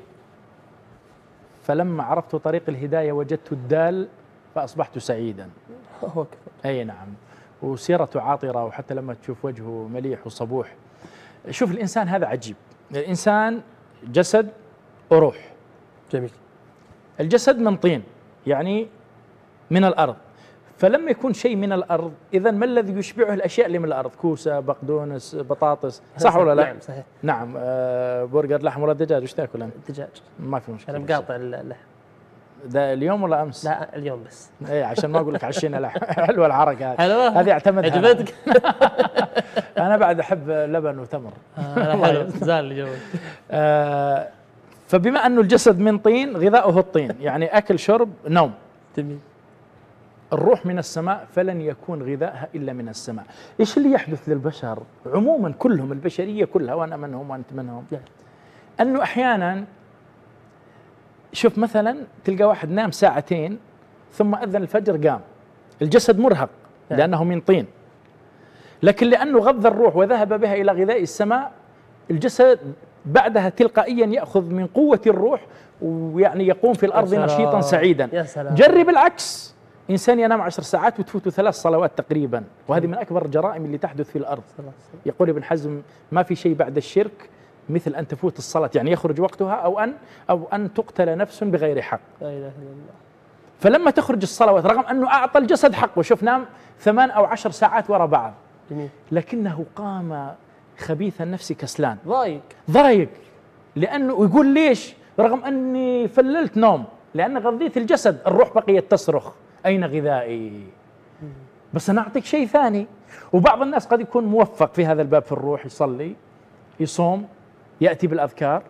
Speaker 3: فلما عرفت طريق الهداية وجدت الدال فأصبحت سعيدا.
Speaker 2: هو
Speaker 3: أي نعم. وسيرته عاطرة، وحتى لما تشوف وجهه مليح وصبوح. شوف الإنسان هذا عجيب، الإنسان جسد وروح.
Speaker 2: جميل.
Speaker 3: الجسد من طين يعني من الأرض، فلما يكون شيء من الأرض إذا ما الذي يشبعه؟ الأشياء اللي من الأرض، كوسة، بقدونس، بطاطس، صح ولا لا؟
Speaker 2: نعم صحيح.
Speaker 3: نعم. آه برجر لحم ولا دجاج؟ وش تاكل أنت؟
Speaker 2: دجاج.
Speaker 3: ما في مشكلة.
Speaker 2: أنا مقاطع اللحم.
Speaker 3: ده اليوم ولا أمس؟
Speaker 2: لا اليوم بس.
Speaker 3: اي عشان ما اقول لك عشينا لحم. حلوه الحركه هذه.
Speaker 2: حلوه
Speaker 3: هذه اعتمدها.
Speaker 2: عجبتك؟
Speaker 3: انا بعد احب لبن وتمر.
Speaker 2: آه حلو زال الجو.
Speaker 3: آه فبما انه الجسد من طين غذاؤه الطين، يعني اكل شرب نوم.
Speaker 2: جميل.
Speaker 3: الروح من السماء فلن يكون غذائها الا من السماء. ايش اللي يحدث للبشر عموما كلهم، البشريه كلها، وانا منهم وانت منهم،
Speaker 2: نعم.
Speaker 3: انه احيانا شوف مثلا تلقى واحد نام ساعتين ثم أذن الفجر قام، الجسد مرهق لأنه من طين، لكن لأنه غذى الروح وذهب بها إلى غذاء السماء الجسد بعدها تلقائيا يأخذ من قوة الروح ويعني يقوم في الأرض نشيطا سعيدا.
Speaker 2: يا سلام.
Speaker 3: جرب العكس، إنسان ينام عشر ساعات وتفوته ثلاث صلوات تقريبا، وهذه من أكبر الجرائم اللي تحدث في الأرض. يقول ابن حزم ما في شيء بعد الشرك مثل أن تفوت الصلاة، يعني يخرج وقتها أو أن أو أن تقتل نفس بغير حق.
Speaker 2: لا إله إلا الله.
Speaker 3: فلما تخرج الصلوات رغم أنه أعطى الجسد حقه، شوف نام ثمان أو عشر ساعات وراء بعض،
Speaker 2: جميل.
Speaker 3: لكنه قام خبيث النفس كسلان،
Speaker 2: ضايق
Speaker 3: ضايق، لأنه يقول ليش؟ رغم أني فللت نوم، لأن غذيت الجسد، الروح بقيت تصرخ أين غذائي؟ بس أنا أعطيك شيء ثاني. وبعض الناس قد يكون موفق في هذا الباب، في الروح، يصلي، يصوم، يأتي بالأذكار،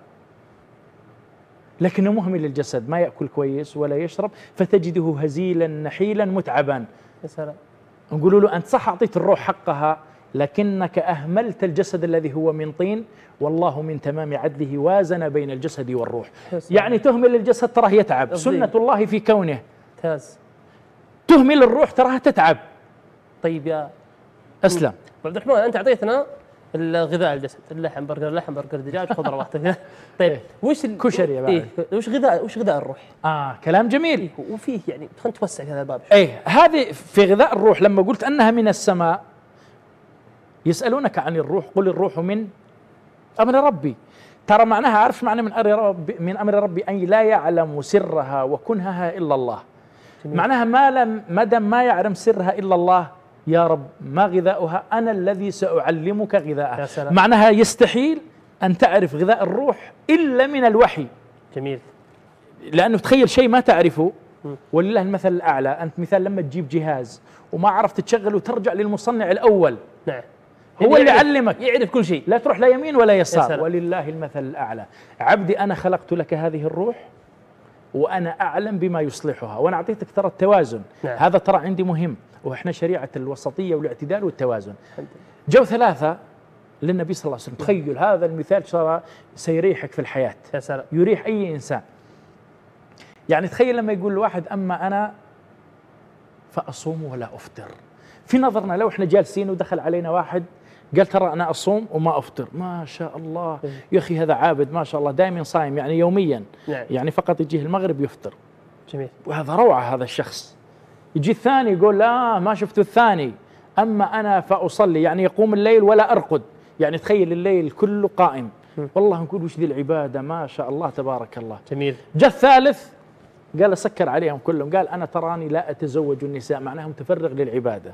Speaker 3: لكنه مهمل للجسد، ما يأكل كويس ولا يشرب، فتجده هزيلا نحيلا متعبا.
Speaker 2: يا سلام.
Speaker 3: نقول له أنت صح أعطيت الروح حقها، لكنك أهملت الجسد الذي هو من طين، والله من تمام عدله وازن بين الجسد والروح. يعني تهمل الجسد تراه يتعب، سنة الله في كونه.
Speaker 2: ممتاز.
Speaker 3: تهمل الروح تراها تتعب.
Speaker 2: طيب يا
Speaker 3: أسلم
Speaker 2: عبد الرحمن، أنت أعطيتنا الغذاء الجسد، اللحم، برجر لحم، برجر دجاج، خضره واحده. طيب وش
Speaker 3: كشري يا بعد.
Speaker 2: إيه؟ وش غذاء وش غذاء الروح؟
Speaker 3: اه كلام جميل.
Speaker 2: إيه؟ وفيه يعني خلينا نتوسع في هذا الباب شوي.
Speaker 3: ايه هذه في غذاء الروح، لما قلت انها من السماء يسالونك عن الروح قل الروح من امر ربي. ترى معناها، عارف معنى من امر ربي؟ من امر ربي ان لا يعلم سرها وكنهها الا الله. جميل. معناها ما لم ما دام ما يعلم سرها الا الله، يا رب ما غذاؤها؟ أنا الذي سأعلمك غذاءها. معناها يستحيل أن تعرف غذاء الروح إلا من الوحي.
Speaker 2: جميل.
Speaker 3: لأنه تخيل شيء ما تعرفه، ولله المثل الأعلى. أنت مثال لما تجيب جهاز وما عرفت تشغله وترجع للمصنع الأول،
Speaker 2: نعم،
Speaker 3: هو اللي يعلمك،
Speaker 2: يعرف كل شيء،
Speaker 3: لا تروح لا يمين ولا يسار. ولله المثل الأعلى. عبدي أنا خلقت لك هذه الروح وأنا أعلم بما يصلحها. وأنا أعطيتك ترى التوازن،
Speaker 2: نعم.
Speaker 3: هذا ترى عندي مهم، وإحنا شريعة الوسطية والاعتدال والتوازن. جو ثلاثة للنبي صلى الله عليه وسلم، تخيل هذا المثال ترى سيريحك في الحياة،
Speaker 2: يا سلام.
Speaker 3: يريح أي إنسان. يعني تخيل لما يقول الواحد أما أنا فأصوم ولا أفطر. في نظرنا لو إحنا جالسين ودخل علينا واحد قال ترى أنا أصوم وما أفطر، ما شاء الله يا أخي هذا عابد ما شاء الله دائما صايم يعني يوميا،
Speaker 2: نعم.
Speaker 3: يعني فقط يجيه المغرب يفطر،
Speaker 2: جميل،
Speaker 3: وهذا روعة هذا الشخص. يجي الثاني يقول لا ما شفت الثاني، أما أنا فأصلي يعني يقوم الليل ولا أرقد، يعني تخيل الليل كله قائم. والله نقول وش ذي العبادة ما شاء الله تبارك الله.
Speaker 2: جميل.
Speaker 3: جاء الثالث قال سكر عليهم كلهم، قال أنا تراني لا أتزوج النساء، معناها متفرغ للعبادة.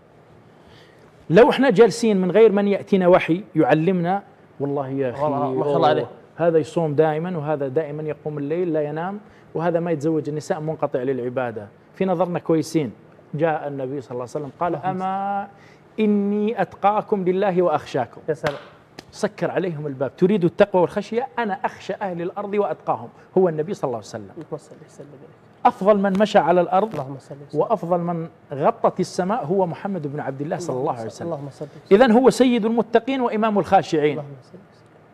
Speaker 3: لو احنا جالسين من غير من يأتينا وحي يعلمنا، والله يا أخي
Speaker 2: ما شاء الله عليه،
Speaker 3: هذا يصوم دائما وهذا دائما يقوم الليل لا ينام، وهذا ما يتزوج النساء منقطع للعبادة، في نظرنا كويسين. جاء النبي صلى الله عليه وسلم قال أما إني أتقاكم لله وأخشاكم.
Speaker 2: يا سلام.
Speaker 3: سكر عليهم الباب، تريد التقوى والخشية، أنا أخشى أهل الأرض وأتقاهم، هو النبي صلى الله عليه وسلم.
Speaker 2: اللهم صل وسلم عليه.
Speaker 3: أفضل من مشى على الأرض
Speaker 2: اللهم صل وسلم.
Speaker 3: وأفضل من غطت السماء هو محمد بن عبد الله صلى الله عليه وسلم.
Speaker 2: اللهم صل وسلم.
Speaker 3: إذن هو سيد المتقين وإمام الخاشعين.
Speaker 2: اللهم صل وسلم.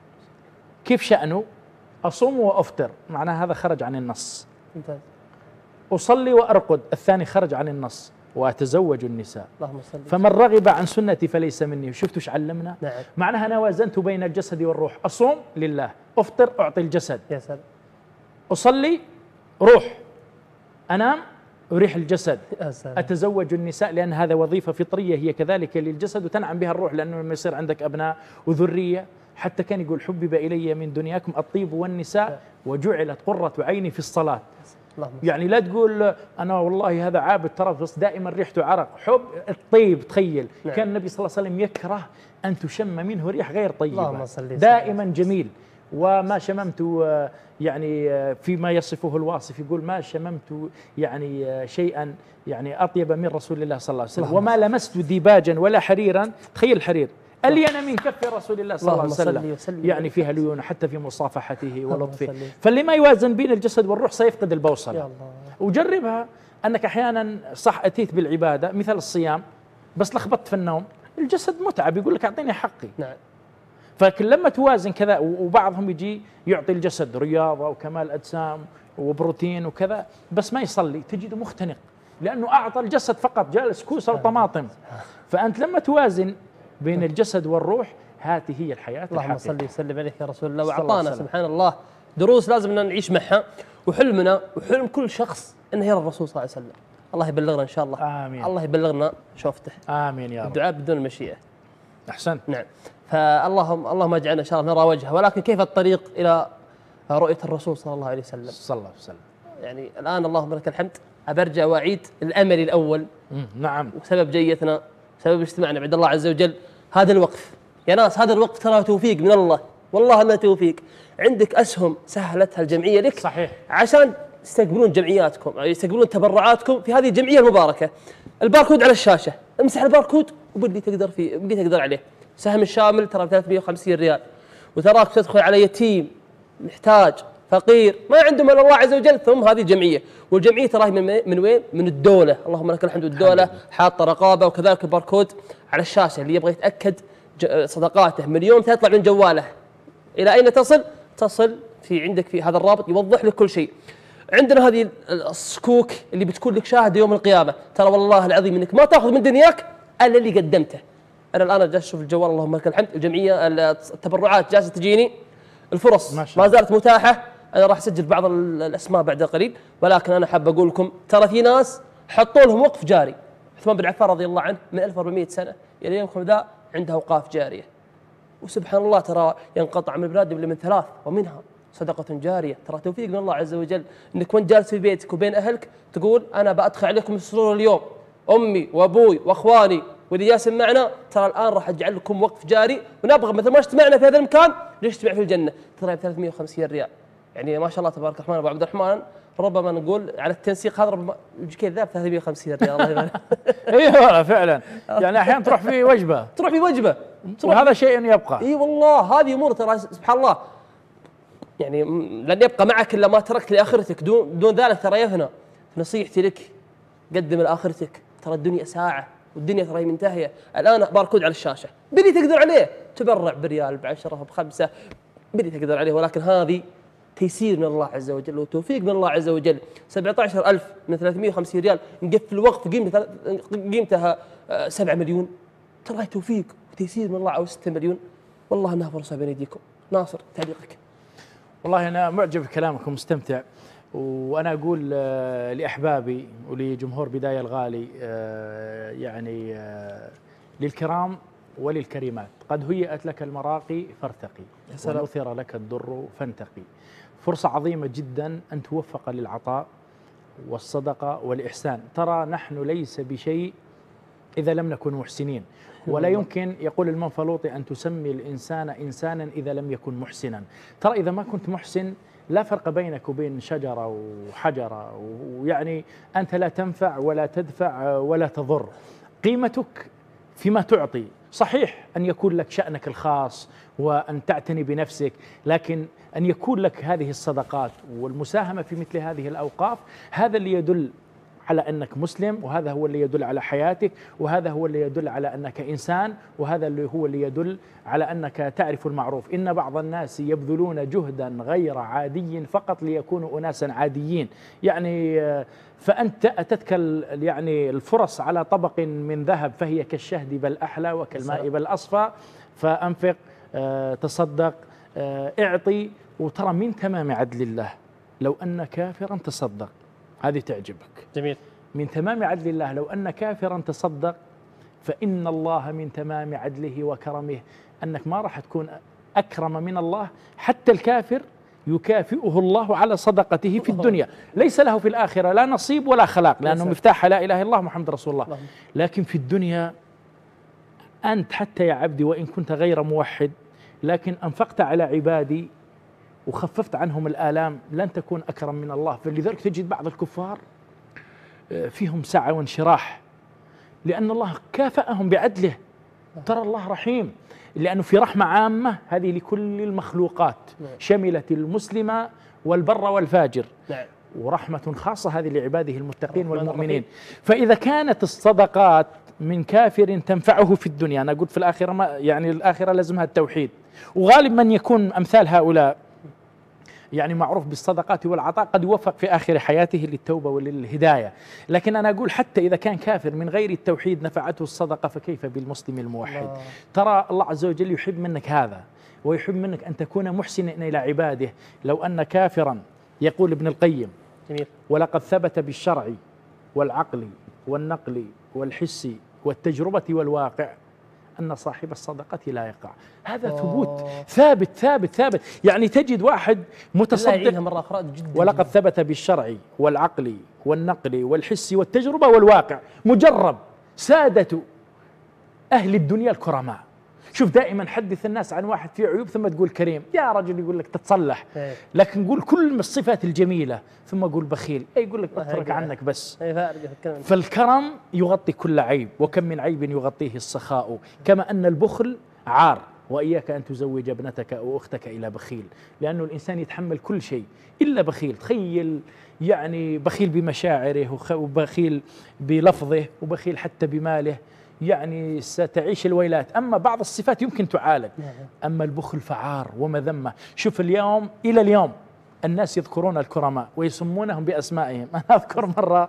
Speaker 3: كيف شأنه؟ أصوم وأفطر، معناه هذا خرج عن النص.
Speaker 2: ممتاز.
Speaker 3: أصلي وأرقد، الثاني خرج عن النص. وأتزوج النساء،
Speaker 2: اللهم صل وسلم.
Speaker 3: فمن رغب عن سنتي فليس مني. شفتوا ايش علمنا؟
Speaker 2: نعم.
Speaker 3: معناها أنا وازنت بين الجسد والروح، أصوم لله، أفطر أعطي الجسد،
Speaker 2: يا سلام.
Speaker 3: أصلي روح، أنام أريح الجسد،
Speaker 2: يا سلام.
Speaker 3: أتزوج النساء لأن هذا وظيفة فطرية هي كذلك للجسد وتنعم بها الروح، لأنه لما يصير عندك أبناء وذرية. حتى كان يقول حبب إلي من دنياكم الطيب والنساء وجعلت قرة عيني في الصلاة. يعني لا تقول أنا والله هذا عابد ترى بس دائما ريحته عرق، حب الطيب. تخيل
Speaker 2: نعم.
Speaker 3: كان النبي صلى الله عليه وسلم يكره أن تشم منه ريح غير طيبة،
Speaker 2: صل
Speaker 3: دائما جميل. وما شممت يعني فيما يصفه الواصف يقول ما شممت يعني شيئا يعني أطيب من رسول الله صلى الله عليه وسلم، وما لمست ديباجا ولا حريرا. تخيل الحرير ألين من كف رسول الله صلى الله عليه وسلم، يعني فيها ليونة حتى في مصافحته ولطفه. فاللي ما يوازن بين الجسد والروح سيفقد البوصلة. وجربها أنك أحيانا صح أتيت بالعبادة مثل الصيام بس لخبطت في النوم، الجسد متعب يقول لك أعطيني حقي.
Speaker 2: نعم.
Speaker 3: فكل لما توازن كذا، وبعضهم يجي يعطي الجسد رياضة وكمال أجسام وبروتين وكذا بس ما يصلي، تجده مختنق لأنه أعطى الجسد فقط، جالس كوسة وطماطم. فأنت لما توازن بين الجسد والروح هذه هي الحياة.
Speaker 2: اللهم صل وسلم عليك يا رسول الله. وأعطانا سبحان الله دروس لازم نعيش معها، وحلمنا وحلم كل شخص أنه يرى الرسول صلى الله عليه وسلم. الله يبلغنا إن شاء الله.
Speaker 3: آمين.
Speaker 2: الله يبلغنا شوفته.
Speaker 3: آمين يا رب.
Speaker 2: الدعاء بدون المشيئة.
Speaker 3: أحسنت.
Speaker 2: نعم. فاللهم اللهم اجعلنا إن شاء الله نرى وجهه، ولكن كيف الطريق إلى رؤية الرسول صلى الله عليه وسلم؟
Speaker 3: صلى الله عليه وسلم.
Speaker 2: يعني الآن اللهم لك الحمد أبرجع وأعيد الأمل الأول.
Speaker 3: نعم.
Speaker 2: وسبب جيتنا سبب اجتماعنا عند الله عز وجل هذا الوقف. يا ناس هذا الوقف ترى توفيق من الله، والله انه توفيق. عندك اسهم سهلتها الجمعيه لك
Speaker 3: صحيح
Speaker 2: عشان تستقبلون جمعياتكم او يستقبلون تبرعاتكم في هذه الجمعيه المباركه. الباركود على الشاشه، امسح الباركود وباللي تقدر فيه باللي تقدر عليه. سهم الشامل ترى ب ثلاثمئة وخمسين ريال، وتراك تدخل على يتيم محتاج فقير ما عنده من الله عز وجل، ثم هذه الجمعيه. والجمعيه تراها من من وين؟ من الدوله، اللهم لك الحمد. الدوله حاطه رقابه، وكذلك الباركود على الشاشه اللي يبغى يتاكد صدقاته من اليوم تطلع من جواله. الى اين تصل؟ تصل في عندك في هذا الرابط يوضح لك كل شيء. عندنا هذه الصكوك اللي بتكون لك شاهد يوم القيامه، ترى والله العظيم انك ما تاخذ من دنياك الا اللي قدمته. انا الان جالس اشوف الجوال اللهم لك الحمد، الجمعيه التبرعات جالسه تجيني، الفرص ما, ما زالت متاحه. انا راح اسجل بعض الاسماء بعد قليل، ولكن انا حاب اقول لكم ترى في ناس حطوا لهم وقف جاري. عثمان بن عفان رضي الله عنه من ألف وأربعمئة سنه الى يومكم ذا عنده اوقاف جاريه. وسبحان الله ترى ينقطع من البلاد الا من ثلاث، ومنها صدقه جاريه. ترى توفيق من الله عز وجل انك وانت جالس في بيتك وبين اهلك تقول انا بادخل عليكم السرور اليوم، امي وابوي واخواني واللي جالسين معنا ترى الان راح اجعل لكم وقف جاري، ونبغى مثل ما اجتمعنا في هذا المكان نجتمع في الجنه. ترى ب ثلاثمئة وخمسين ريال، يعني ما شاء الله تبارك الرحمن. ابو عبد الرحمن ربما نقول على التنسيق هذا ربما يجي كذا ب ثلاثمئة وخمسين ريال. الله يبارك.
Speaker 3: ايوه فعلا، يعني احيانا تروح في وجبه
Speaker 2: تروح في وجبه
Speaker 3: وهذا شيء يبقى.
Speaker 2: اي والله هذه امور ترى سبحان الله يعني لن يبقى معك إلا ما تركت لآخرتك، دون, دون ذلك ترى يفنى. نصيحتي لك قدم لآخرتك، ترى الدنيا ساعة والدنيا ترى منتهية. الآن باركود على الشاشة، بدي تقدر عليه، تبرع بريال بعشرة بخمسة، بدي تقدر عليه، ولكن هذه تيسير من الله عز وجل وتوفيق من الله عز وجل. سبعة عشر ألف من ثلاثمئة وخمسين ريال نقفل وقف قيمتها قيمتها سبعة مليون، ترى توفيق وتيسير من الله. أو ستة مليون، والله انها فرصة بين يديكم. ناصر تعليقك.
Speaker 3: والله أنا معجب بكلامكم ومستمتع، وأنا أقول لأحبابي ولجمهور بداية الغالي يعني للكرام وللكريمات، قد هيئت لك المراقي فارتقي ونثر لك الدر فانتقي. فرصة عظيمة جدا أن توفق للعطاء والصدقة والإحسان. ترى نحن ليس بشيء إذا لم نكن محسنين، ولا يمكن يقول المنفلوطي أن تسمي الإنسان إنسانا إذا لم يكن محسنا. ترى إذا ما كنت محسن لا فرق بينك وبين شجرة وحجرة، ويعني أنت لا تنفع ولا تدفع ولا تضر. قيمتك فيما تعطي. صحيح أن يكون لك شأنك الخاص وأن تعتني بنفسك، لكن أن يكون لك هذه الصدقات والمساهمة في مثل هذه الأوقاف، هذا اللي يدل على أنك مسلم، وهذا هو اللي يدل على حياتك، وهذا هو اللي يدل على أنك إنسان، وهذا اللي هو اللي يدل على أنك تعرف المعروف. إن بعض الناس يبذلون جهدا غير عادي فقط ليكونوا أناسا عاديين. يعني فأنت أتتك يعني الفرص على طبق من ذهب، فهي كالشهد بل أحلى وكالماء بل أصفى. فأنفق، تصدق، اعطي. وترى من تمام عدل الله لو أن كافرا تصدق، هذه تعجبك.
Speaker 2: جميل.
Speaker 3: من تمام عدل الله لو أن كافرا تصدق، فإن الله من تمام عدله وكرمه أنك ما راح تكون أكرم من الله. حتى الكافر يكافئه الله على صدقته في الدنيا، ليس له في الآخرة لا نصيب ولا خلاق، لأنه مفتاح لا إله إلا الله محمد رسول الله. لكن في الدنيا أنت حتى يا عبدي وإن كنت غير موحد، لكن أنفقت على عبادي وخففت عنهم الآلام، لن تكون أكرم من الله. فلذلك تجد بعض الكفار فيهم سعة وانشراح، لأن الله كافأهم بعدله. ترى الله رحيم، لأنه في رحمة عامة هذه لكل المخلوقات، شملت المسلم والبر والفاجر، ورحمة خاصة هذه لعباده المتقين والمؤمنين. فإذا كانت الصدقات من كافر تنفعه في الدنيا، أنا قلت في الآخرة ما يعني الآخرة لازمها التوحيد، وغالب من يكون أمثال هؤلاء يعني معروف بالصدقات والعطاء قد يوفق في آخر حياته للتوبة وللهداية. لكن أنا أقول حتى إذا كان كافر من غير التوحيد نفعته الصدقة، فكيف بالمسلم الموحد؟ الله. ترى الله عز وجل يحب منك هذا، ويحب منك أن تكون محسنا إلى عباده. لو أن كافرا، يقول ابن القيم جميل. ولقد ثبت بالشرع والعقل والنقل والحس والتجربة والواقع أن صاحب الصدقة لا يقع. هذا أوه. ثبوت ثابت ثابت ثابت. يعني تجد واحد متصدق
Speaker 2: مرة أخرى جدا.
Speaker 3: ولقد ثبت بالشرع والعقل والنقل والحس والتجربة والواقع، مجرب. سادة أهل الدنيا الكرماء. شوف دائما حدث الناس عن واحد فيه عيوب ثم تقول كريم، يا رجل يقول لك تتصلح، لكن قول كل الصفات الجميلة ثم قول بخيل، أي يقول لك اترك عنك بس. فالكرم يغطي كل عيب، وكم من عيب يغطيه السخاء. كما أن البخل عار، وإياك أن تزوج ابنتك أو أختك إلى بخيل، لأنه الإنسان يتحمل كل شيء إلا بخيل. تخيل يعني بخيل بمشاعره، وبخيل بلفظه، وبخيل حتى بماله، يعني ستعيش الويلات. أما بعض الصفات يمكن تعالج، أما البخل فعار ومذمة. شوف اليوم إلى اليوم الناس يذكرون الكرماء ويسمونهم بأسمائهم. أنا أذكر مرة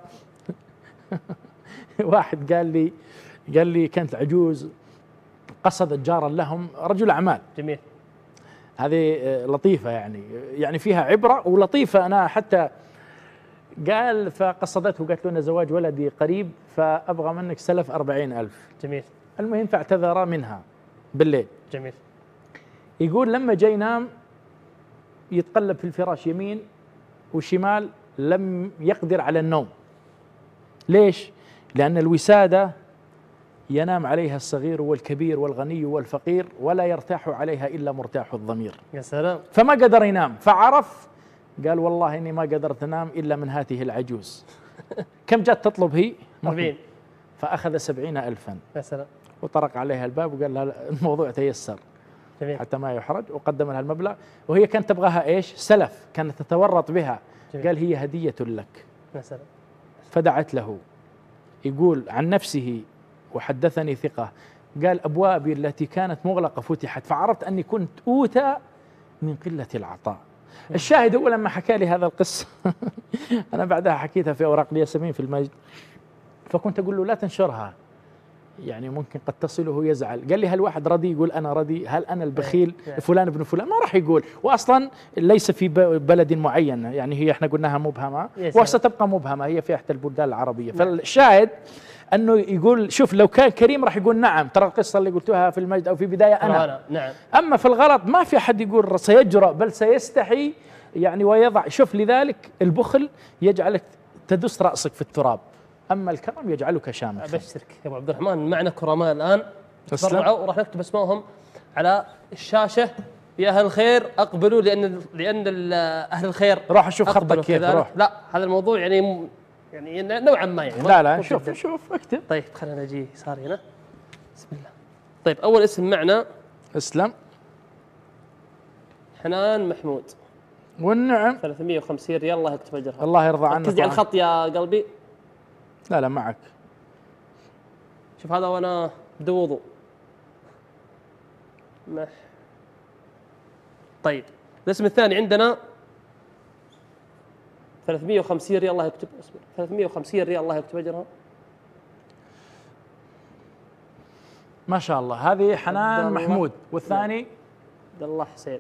Speaker 3: واحد قال لي قال لي كانت عجوز قصدت جارا لهم رجل أعمال.
Speaker 2: جميل.
Speaker 3: هذه لطيفة، يعني يعني فيها عبرة ولطيفة. أنا حتى قال فقصدته قالت له أنا زواج ولدي قريب فأبغى منك سلف أربعين ألف.
Speaker 2: جميل.
Speaker 3: المهم فاعتذر منها بالليل.
Speaker 2: جميل.
Speaker 3: يقول لما جاي ينام يتقلب في الفراش يمين وشمال، لم يقدر على النوم. ليش؟ لأن الوسادة ينام عليها الصغير والكبير والغني والفقير، ولا يرتاح عليها إلا مرتاح الضمير.
Speaker 2: يا سلام.
Speaker 3: فما قدر ينام، فعرف قال والله إني ما قدرت أنام إلا من هذه العجوز. كم جات تطلب هي؟
Speaker 2: أربعين.
Speaker 3: فأخذ سبعين ألفا.
Speaker 2: يا سلام.
Speaker 3: وطرق عليها الباب وقال لها الموضوع تيسر.
Speaker 2: جميل.
Speaker 3: حتى ما يحرج، وقدم لها المبلغ، وهي كانت تبغاها ايش؟ سلف، كانت تتورط بها.
Speaker 2: جميل.
Speaker 3: قال هي هدية لك.
Speaker 2: مثلا.
Speaker 3: فدعت له. يقول عن نفسه وحدثني ثقة، قال أبوابي التي كانت مغلقة فتحت، فعرفت أني كنت أوتى من قلة العطاء. الشاهد هو لما حكى لي هذا القصة أنا بعدها حكيتها في أوراق الياسمين في المجد، فكنت أقول له لا تنشرها، يعني ممكن قد تصله يزعل. قال لي هل واحد رضي يقول أنا رضي؟ هل أنا البخيل فلان ابن فلان؟ ما راح يقول، وأصلا ليس في بلد معين، يعني هي احنا قلناها مبهمة وستبقى مبهمة، هي في إحدى البلدان العربية. فالشاهد أنه يقول شوف لو كان كريم راح يقول نعم، ترى القصة اللي قلتها في المجد أو في بداية أنا, أنا
Speaker 2: نعم.
Speaker 3: أما في الغلط ما في أحد يقول سيجرأ، بل سيستحي يعني ويضع. شوف لذلك البخل يجعلك تدس رأسك في التراب، أما الكرم يجعلك شامخا.
Speaker 2: أبشرك يا أبو عبد الرحمن، معنا كرماء الآن تفرعوا وراح نكتب اسمائهم على الشاشة. يا أهل الخير أقبلوا، لأن لأن أهل الخير
Speaker 3: روح أشوف خطك كيف. روح.
Speaker 2: لا هذا الموضوع يعني يعني نوعا ما يعني
Speaker 3: لا لا شوف شوف اكتب.
Speaker 2: طيب خلينا نجي يسار هنا. بسم الله. طيب أول اسم معنا
Speaker 3: اسلم
Speaker 2: حنان محمود،
Speaker 3: والنعم
Speaker 2: ثلاثمئة وخمسين ريال، الله يكتب أجرها.
Speaker 3: الله يرضى عنك.
Speaker 2: ركز على الخط يا قلبي.
Speaker 3: لا لا معك.
Speaker 2: شوف هذا وأنا بدون وضوء. مح. طيب الاسم الثاني عندنا ثلاثمئة وخمسين ريال، الله يكتب. اصبر. ثلاثمئة وخمسين ريال، الله يكتب أجرها.
Speaker 3: ما شاء الله. هذه حنان محمود، والثاني
Speaker 2: عبد الله حسين.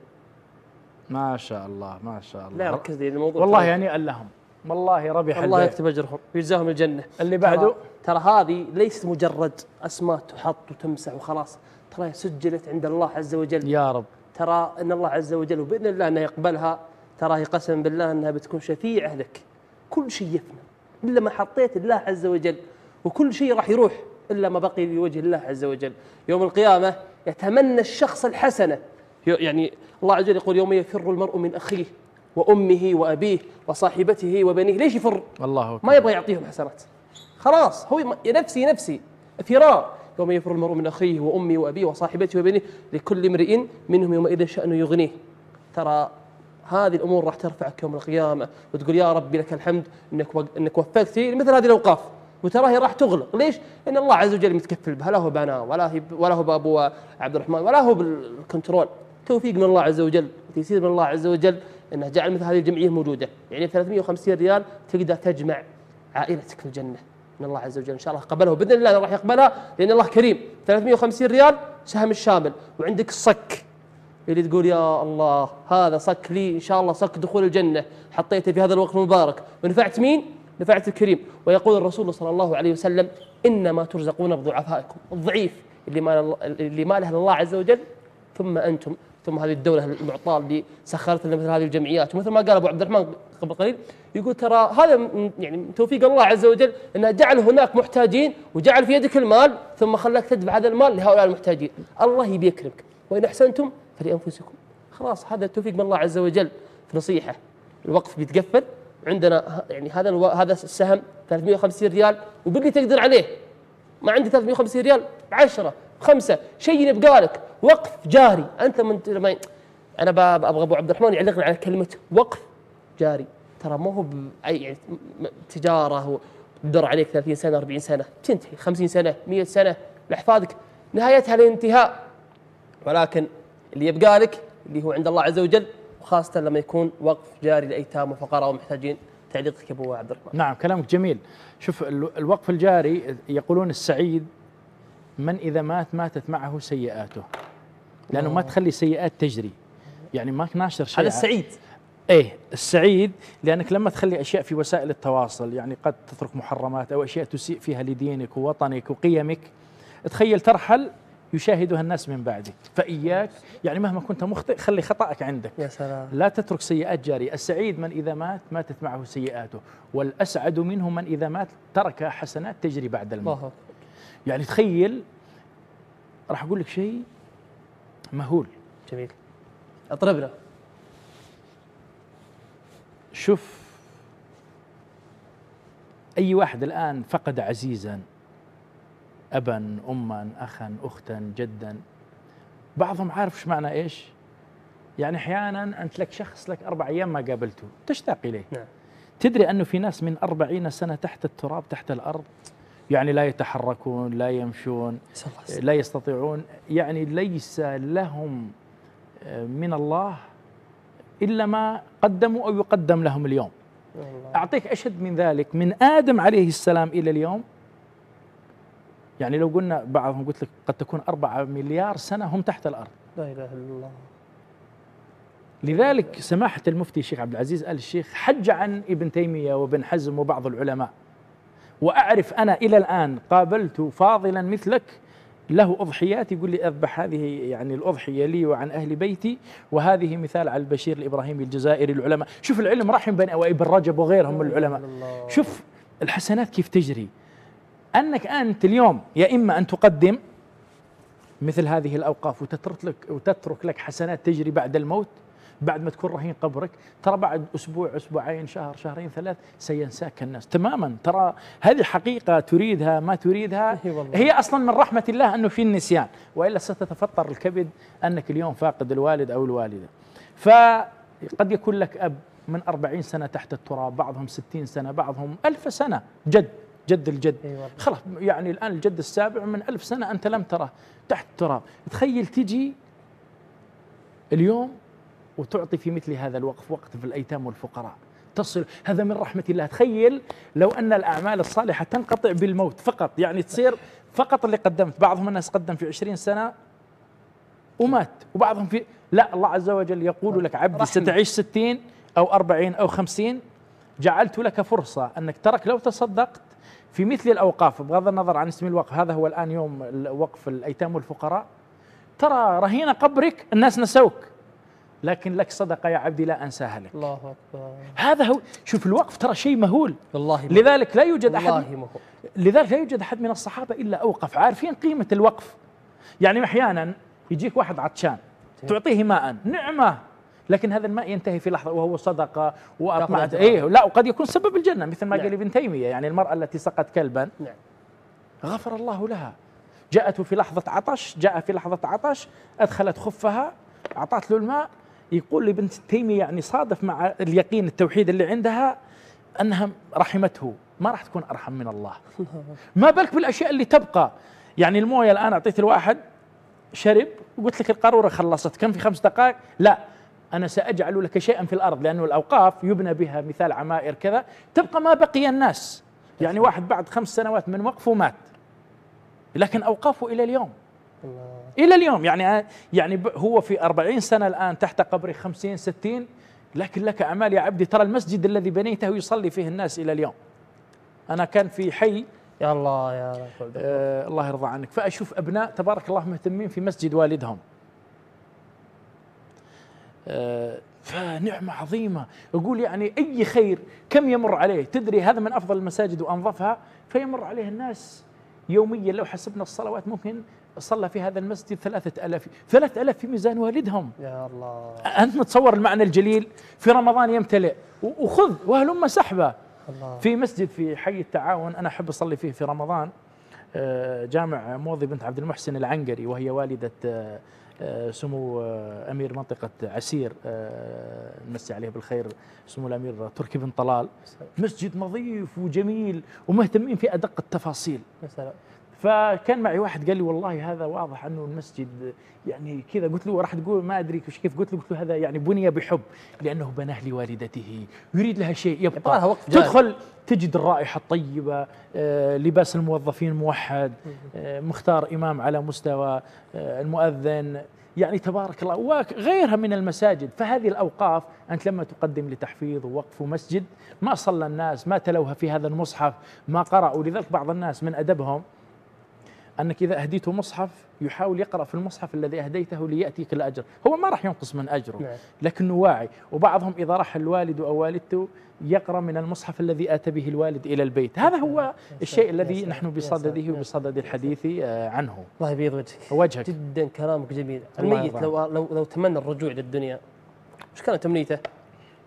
Speaker 3: ما شاء الله ما شاء الله.
Speaker 2: لا ركز لي الموضوع
Speaker 3: والله هنيئا لهم، والله ربح
Speaker 2: الله يكتب أجرهم ويجزاهم الجنة.
Speaker 3: اللي بعده
Speaker 2: ترى, ترى هذه ليست مجرد أسماء تحط وتمسح وخلاص، ترى سجلت عند الله عز وجل.
Speaker 3: يا رب.
Speaker 2: ترى ان الله عز وجل وباذن الله انه يقبلها، ترى قسما بالله انها بتكون شفيعه لك. كل شيء يفنى الا ما حطيت الله عز وجل، وكل شيء راح يروح الا ما بقي لوجه الله عز وجل. يوم القيامه يتمنى الشخص الحسنه، يعني الله عز وجل يقول يوم يفر المرء من اخيه وامه وابيه وصاحبته وبنيه. ليش يفر؟
Speaker 3: الله أكبر.
Speaker 2: ما يبغى يعطيهم حسنات، خلاص هو نفسي نفسي فرار. يوم يفر المرء من أخيه وأمه وأبيه وصاحبته وبنيه لكل امرئ منهم يومئذ شأن يغنيه. ترى هذه الأمور راح ترفعك يوم القيامة وتقول يا ربي لك الحمد إنك إنك وفقتني مثل هذه الأوقاف، وترى هي راح تغلق. ليش؟ إن الله عز وجل متكفل بها، لا هو بنا ولا هي ولا هو بأبو عبد الرحمن ولا هو بالكنترول. توفيق من الله عز وجل وتيسير من الله عز وجل إنه جعل مثل هذه الجمعية موجودة. يعني ثلاثمئة وخمسين ريال تقدر تجمع عائلتك في الجنة من الله عز وجل. إن شاء الله قبله بإذن الله راح يقبلها، لأن الله كريم. ثلاثمئة وخمسين ريال سهم الشامل، وعندك الصك اللي تقول يا الله هذا صك لي إن شاء الله صك دخول الجنة، حطيته في هذا الوقت المبارك ونفعت مين؟ نفعت الكريم. ويقول الرسول صلى الله عليه وسلم إنما ترزقون بضعفائكم. الضعيف اللي ما اللي ما له الله عز وجل، ثم أنتم، ثم هذه الدولة المعطاة اللي سخرت لنا مثل هذه الجمعيات. ومثل ما قال أبو عبد الرحمن قبل قليل، يقول ترى هذا يعني توفيق الله عز وجل أنه جعل هناك محتاجين وجعل في يدك المال، ثم خلاك تدفع هذا المال لهؤلاء المحتاجين. الله يبي يكرمك، وإن أحسنتم فلأنفسكم. خلاص هذا التوفيق من الله عز وجل. في نصيحة، الوقف بيتقفل عندنا، يعني هذا الو... هذا السهم ثلاثمئة وخمسين ريال، وباللي تقدر عليه. ما عندي ثلاثمئة وخمسين ريال، عشرة خمسة شيء يبقى لك وقف جاري. أنت من ما أنا أبغى أبو عبد الرحمن يعلقنا على كلمة وقف جاري. ترى ما هو بأي يعني تجارة تدر عليك ثلاثين سنة أربعين سنة تنتهي، خمسين سنة مئة سنة لأحفادك نهايتها الانتهاء، ولكن اللي يبقى لك اللي هو عند الله عز وجل، وخاصة لما يكون وقف جاري لأيتام وفقراء ومحتاجين. تعليقك يا أبو عبد الرحمن.
Speaker 3: نعم كلامك جميل. شوف الوقف الجاري يقولون السعيد من إذا مات ماتت معه سيئاته، لأنه ما تخلي سيئات تجري، يعني ما ناشر شيء.
Speaker 2: هذا السعيد.
Speaker 3: ايه السعيد، لانك لما تخلي اشياء في وسائل التواصل، يعني قد تترك محرمات او اشياء تسيء فيها لدينك ووطنك وقيمك، تخيل ترحل يشاهدها الناس من بعدك. فاياك يعني مهما كنت مخطئ خلي خطأك عندك.
Speaker 2: يا سلام.
Speaker 3: لا تترك سيئات جارية. السعيد من اذا مات ماتت معه سيئاته، والاسعد منه من اذا مات ترك حسنات تجري بعد الموت. الله. يعني تخيل، راح اقول لك شيء مهول.
Speaker 2: جميل. اطربنا.
Speaker 3: شوف أي واحد الآن فقد عزيزا، أبا أما أخا أختا جدا، بعضهم عارف ايش معنى ايش؟ يعني احيانا انت لك شخص لك اربع ايام ما قابلته تشتاق اليه.
Speaker 2: نعم.
Speaker 3: تدري انه في ناس من أربعين سنه تحت التراب تحت الارض، يعني لا يتحركون لا يمشون لا يستطيعون، يعني ليس لهم من الله الا ما قدموا او يقدم لهم اليوم. اعطيك اشد من ذلك، من ادم عليه السلام الى اليوم، يعني لو قلنا بعضهم قلت لك قد تكون أربعة مليار سنه هم تحت الارض.
Speaker 2: لا اله الا الله.
Speaker 3: لذلك سماحة المفتي الشيخ عبد العزيز آل الشيخ حج عن ابن تيمية وابن حزم وبعض العلماء، وأعرف أنا إلى الآن قابلت فاضلا مثلك له أضحيات يقول لي أذبح هذه يعني الأضحية لي وعن أهل بيتي، وهذه مثال على البشير الإبراهيمي الجزائري. العلماء شوف العلم رحم بين وابن رجب وغيرهم من العلماء، شوف الحسنات كيف تجري. أنك أنت اليوم يا إما أن تقدم مثل هذه الأوقاف وتترك لك وتترك لك حسنات تجري بعد الموت، بعد ما تكون رهين قبرك، ترى بعد أسبوع أسبوعين شهر شهرين ثلاث سينساك الناس تماما. ترى هذه حقيقة تريدها ما تريدها، هي أصلا من رحمة الله أنه في النسيان، وإلا ستتفطر الكبد أنك اليوم فاقد الوالد أو الوالدة. فقد يكون لك أب من أربعين سنة تحت التراب، بعضهم ستين سنة، بعضهم ألف سنة، جد جد الجد خلاص، يعني الآن الجد السابع من ألف سنة أنت لم تره تحت التراب. تخيل تجي اليوم وتعطي في مثل هذا الوقف وقت في الأيتام والفقراء، تصل، هذا من رحمة الله. تخيل لو أن الأعمال الصالحة تنقطع بالموت فقط، يعني تصير فقط اللي قدمت. بعضهم الناس قدم في عشرين سنة ومات، وبعضهم في لا، الله عز وجل يقول لك عبدي ستعيش ستين أو أربعين أو خمسين، جعلت لك فرصة أنك ترك لو تصدقت في مثل الأوقاف، بغض النظر عن اسم الوقف، هذا هو الآن يوم وقف الأيتام والفقراء، ترى رهين قبرك الناس نسوك، لكن لك صدقة يا عبدي لا أنساها لك.
Speaker 2: الله أكبر.
Speaker 3: هذا هو، شوف الوقف ترى شيء مهول
Speaker 2: والله.
Speaker 3: لذلك لا يوجد أحد
Speaker 2: مهول.
Speaker 3: لذلك لا يوجد أحد من الصحابة إلا أوقف، عارفين قيمة الوقف. يعني أحيانا يجيك واحد عطشان تعطيه ماء، نعمة، لكن هذا الماء ينتهي في لحظة وهو صدقة وأطمعت إيه، لا، وقد يكون سبب الجنة مثل ما نعم. قال ابن تيمية، يعني المرأة التي سقت كلبا نعم. غفر الله لها، جاءته في لحظة عطش، جاء في لحظة عطش أدخلت خفها أعطت له الماء. يقول ابن تيمية يعني صادف مع اليقين التوحيد اللي عندها أنها رحمته، ما راح تكون أرحم من الله. ما بالك بالأشياء اللي تبقى، يعني الموية الآن أعطيت الواحد شرب وقلت لك القارورة خلصت كم في خمس دقائق، لا، أنا سأجعل لك شيئا في الأرض، لأنه الأوقاف يبنى بها مثال عمائر كذا تبقى ما بقي الناس. يعني واحد بعد خمس سنوات من وقفه مات، لكن أوقافه إلى اليوم إلى اليوم، يعني يعني هو في أربعين سنة الآن تحت قبر خمسين ستين، لكن لك أعمال يا عبدي. ترى المسجد الذي بنيته يصلي فيه الناس إلى اليوم. أنا كان في حي
Speaker 2: يا الله يا رب
Speaker 3: آه الله يرضى عنك، فأشوف أبناء تبارك الله مهتمين في مسجد والدهم، آه فنعمة عظيمة. أقول يعني أي خير كم يمر عليه، تدري هذا من أفضل المساجد وأنظفها، فيمر عليه الناس يوميا لو حسبنا الصلوات ممكن صلى في هذا المسجد ثلاثة ألاف ثلاثة ألاف في ميزان والدهم.
Speaker 2: يا الله،
Speaker 3: أنت متصور المعنى الجليل؟ في رمضان يمتلئ، وخذ وهلم سحبة. الله. في مسجد في حي التعاون أنا أحب أصلي فيه في رمضان، جامع موضي بنت عبد المحسن العنقري، وهي والدة سمو أمير منطقة عسير، نمسي عليه بالخير، سمو الأمير تركي بن طلال. مسجد نظيف وجميل ومهتمين في أدق التفاصيل. فكان معي واحد قال لي والله هذا واضح انه المسجد يعني كذا، قلت له راح تقول ما ادري كيف، قلت له قلت له هذا يعني بني بحب، لانه بناه لوالدته، يريد لها شيء يبقى، تدخل تجد الرائحه الطيبه، آه لباس الموظفين موحد، آه مختار امام على مستوى، آه المؤذن، يعني تبارك الله، وغيرها من المساجد. فهذه الاوقاف انت لما تقدم لتحفيظ ووقف مسجد، ما صلى الناس، ما تلوها في هذا المصحف، ما قرأوا. لذلك بعض الناس من ادبهم أنك إذا أهديته مصحف يحاول يقرأ في المصحف الذي أهديته ليأتيك الأجر، هو ما راح ينقص من أجره لكنه واعي. وبعضهم إذا راح الوالد أو والدته يقرأ من المصحف الذي آتى به الوالد إلى البيت. هذا هو الشيء الذي نحن بصدده وبصدد الحديث عنه.
Speaker 2: الله يبيض وجهك
Speaker 3: وجهك
Speaker 2: جدا، كلامك جميل. الميت لو لو لو تمنى الرجوع للدنيا، وش كانت أمنيته؟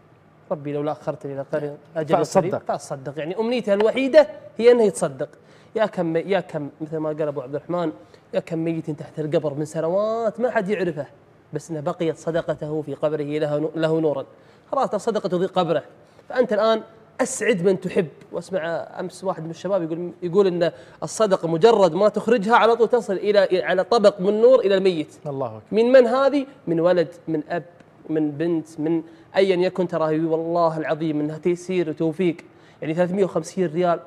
Speaker 2: ربي لولا اخرتني الى قريب اجل
Speaker 3: فأصدق.
Speaker 2: قريب فاصدق. يعني امنيته الوحيده هي انه يتصدق. يا كم يا كم مثل ما قال ابو عبد الرحمن، يا كم ميت تحت القبر من سنوات ما حد يعرفه، بس انه بقيت صدقته في قبره له له نورا. خلاص صدقته تضيء قبره. فانت الان اسعد من تحب. واسمع امس واحد من الشباب يقول يقول ان الصدقه مجرد ما تخرجها على طول تصل الى على طبق من نور الى الميت.
Speaker 3: الله أكبر.
Speaker 2: من من هذه؟ من ولد، من اب، من بنت، من ايا يكن. ترى والله العظيم انها تيسير وتوفيق. يعني ثلاثمئة وخمسين ريال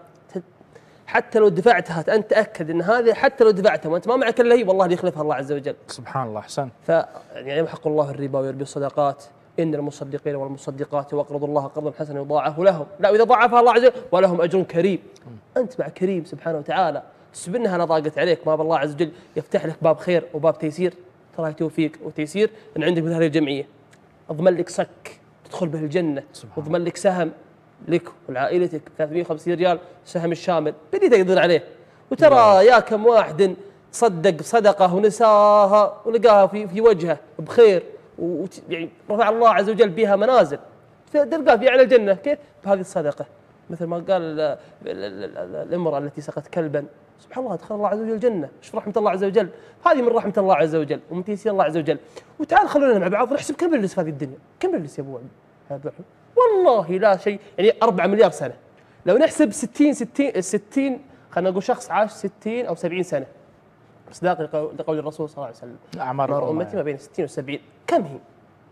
Speaker 2: حتى لو دفعتها انت تاكد ان هذه حتى لو دفعتها وانت ما معك الا هي والله يخلفها الله عز وجل.
Speaker 3: سبحان الله. احسنت.
Speaker 2: ف يعني يمحق الله الربا ويربي الصدقات. ان المصدقين والمصدقات واقرضوا الله قرضا حسنا يضاعف لهم، لا واذا ضاعفها الله عز وجل ولهم اجر كريم. انت مع كريم سبحانه وتعالى، سبنها لا ضاقت عليك، ما بالله عز وجل يفتح لك باب خير وباب تيسير. ترى توفيق وتيسير ان عندك مثل هذه الجمعيه، اضمن لك صك تدخل به الجنه، واضمن لك سهم لك ولعائلتك ثلاثمئة وخمسين ريال سهم الشامل بدي تقدر عليه. وترى يا كم واحد صدق صدقه ونساها ولقاها في في وجهه بخير، ويعني رفع الله عز وجل بها منازل، تلقاه في اعلى الجنه. كيف؟ بهذه الصدقه. مثل ما قال الامراه التي سقت كلبا، سبحان الله دخل الله عز وجل الجنه. شوف رحمه الله عز وجل، هذه من رحمه الله عز وجل ومن تيسير الله عز وجل. وتعال خلونا مع بعض نحسب كم بنلبس في هذه الدنيا، بنلبس بنلبس يا ابو عبد الرحمن؟ والله لا شيء، يعني أربعة مليار سنه. لو نحسب ستين ستين ستين خلينا نقول شخص عاش ستين او سبعين سنه، مصداق لقول الرسول صلى الله عليه وسلم اعمار امتي ما بين ستين وسبعين. كم هي؟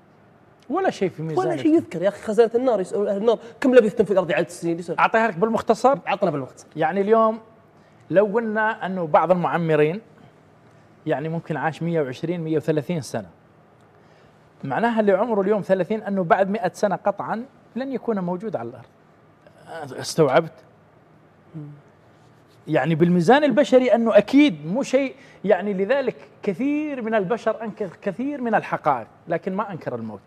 Speaker 3: ولا شيء في ميزان،
Speaker 2: ولا شيء يذكر. يا اخي خزانه النار يسالون اهل النار كم لبثتم في الارض عدد السنين؟
Speaker 3: اعطيها لك بالمختصر.
Speaker 2: عطنا بالمختصر.
Speaker 3: يعني اليوم لو قلنا انه بعض المعمرين يعني ممكن عاش مئة وعشرين مئة وثلاثين سنه، معناها اللي عمره اليوم ثلاثين انه بعد مئة سنه قطعا لن يكون موجود على الارض. استوعبت؟ يعني بالميزان البشري انه اكيد مو شيء. يعني لذلك كثير من البشر انكر كثير من الحقائق لكن ما انكر الموت.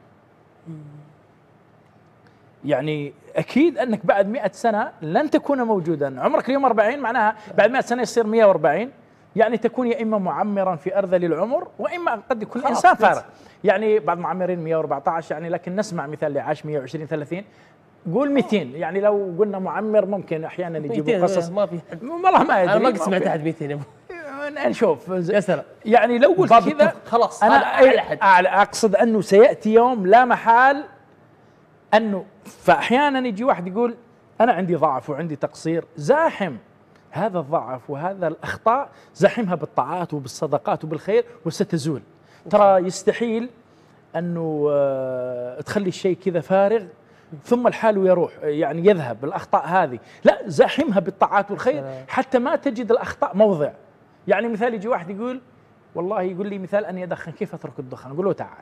Speaker 3: يعني اكيد انك بعد مئة سنه لن تكون موجودا. عمرك اليوم أربعين، معناها بعد مئة سنه يصير مئة وأربعين. يعني تكون يا اما معمرا في ارذل العمر واما قد يكون انسان فارغ. يعني بعض المعمرين مئة وأربعة عشر، يعني لكن نسمع مثال اللي عاش مئة وعشرين ثلاثين، قول مئتين. يعني لو قلنا معمر ممكن احيانا يجيبوا قصص
Speaker 2: ما في حد،
Speaker 3: والله ما ادري.
Speaker 2: انا ما قد سمعت احد مئتين يا ابو.
Speaker 3: نشوف
Speaker 2: يا سلام.
Speaker 3: يعني لو قلت كذا
Speaker 2: خلاص
Speaker 3: انا
Speaker 2: اعلى حد.
Speaker 3: اقصد انه سياتي يوم لا محال انه، فاحيانا يجي واحد يقول انا عندي ضعف وعندي تقصير. زاحم هذا الضعف وهذا الاخطاء، زاحمها بالطاعات وبالصدقات وبالخير وستزول. ترى يستحيل انه آه تخلي الشيء كذا فارغ ثم الحال يروح، يعني يذهب الاخطاء هذه. لا، زاحمها بالطاعات والخير حتى ما تجد الاخطاء موضع. يعني مثال يجي واحد يقول والله، يقول لي مثال اني ادخن، كيف اترك الدخان؟ اقول له تعال،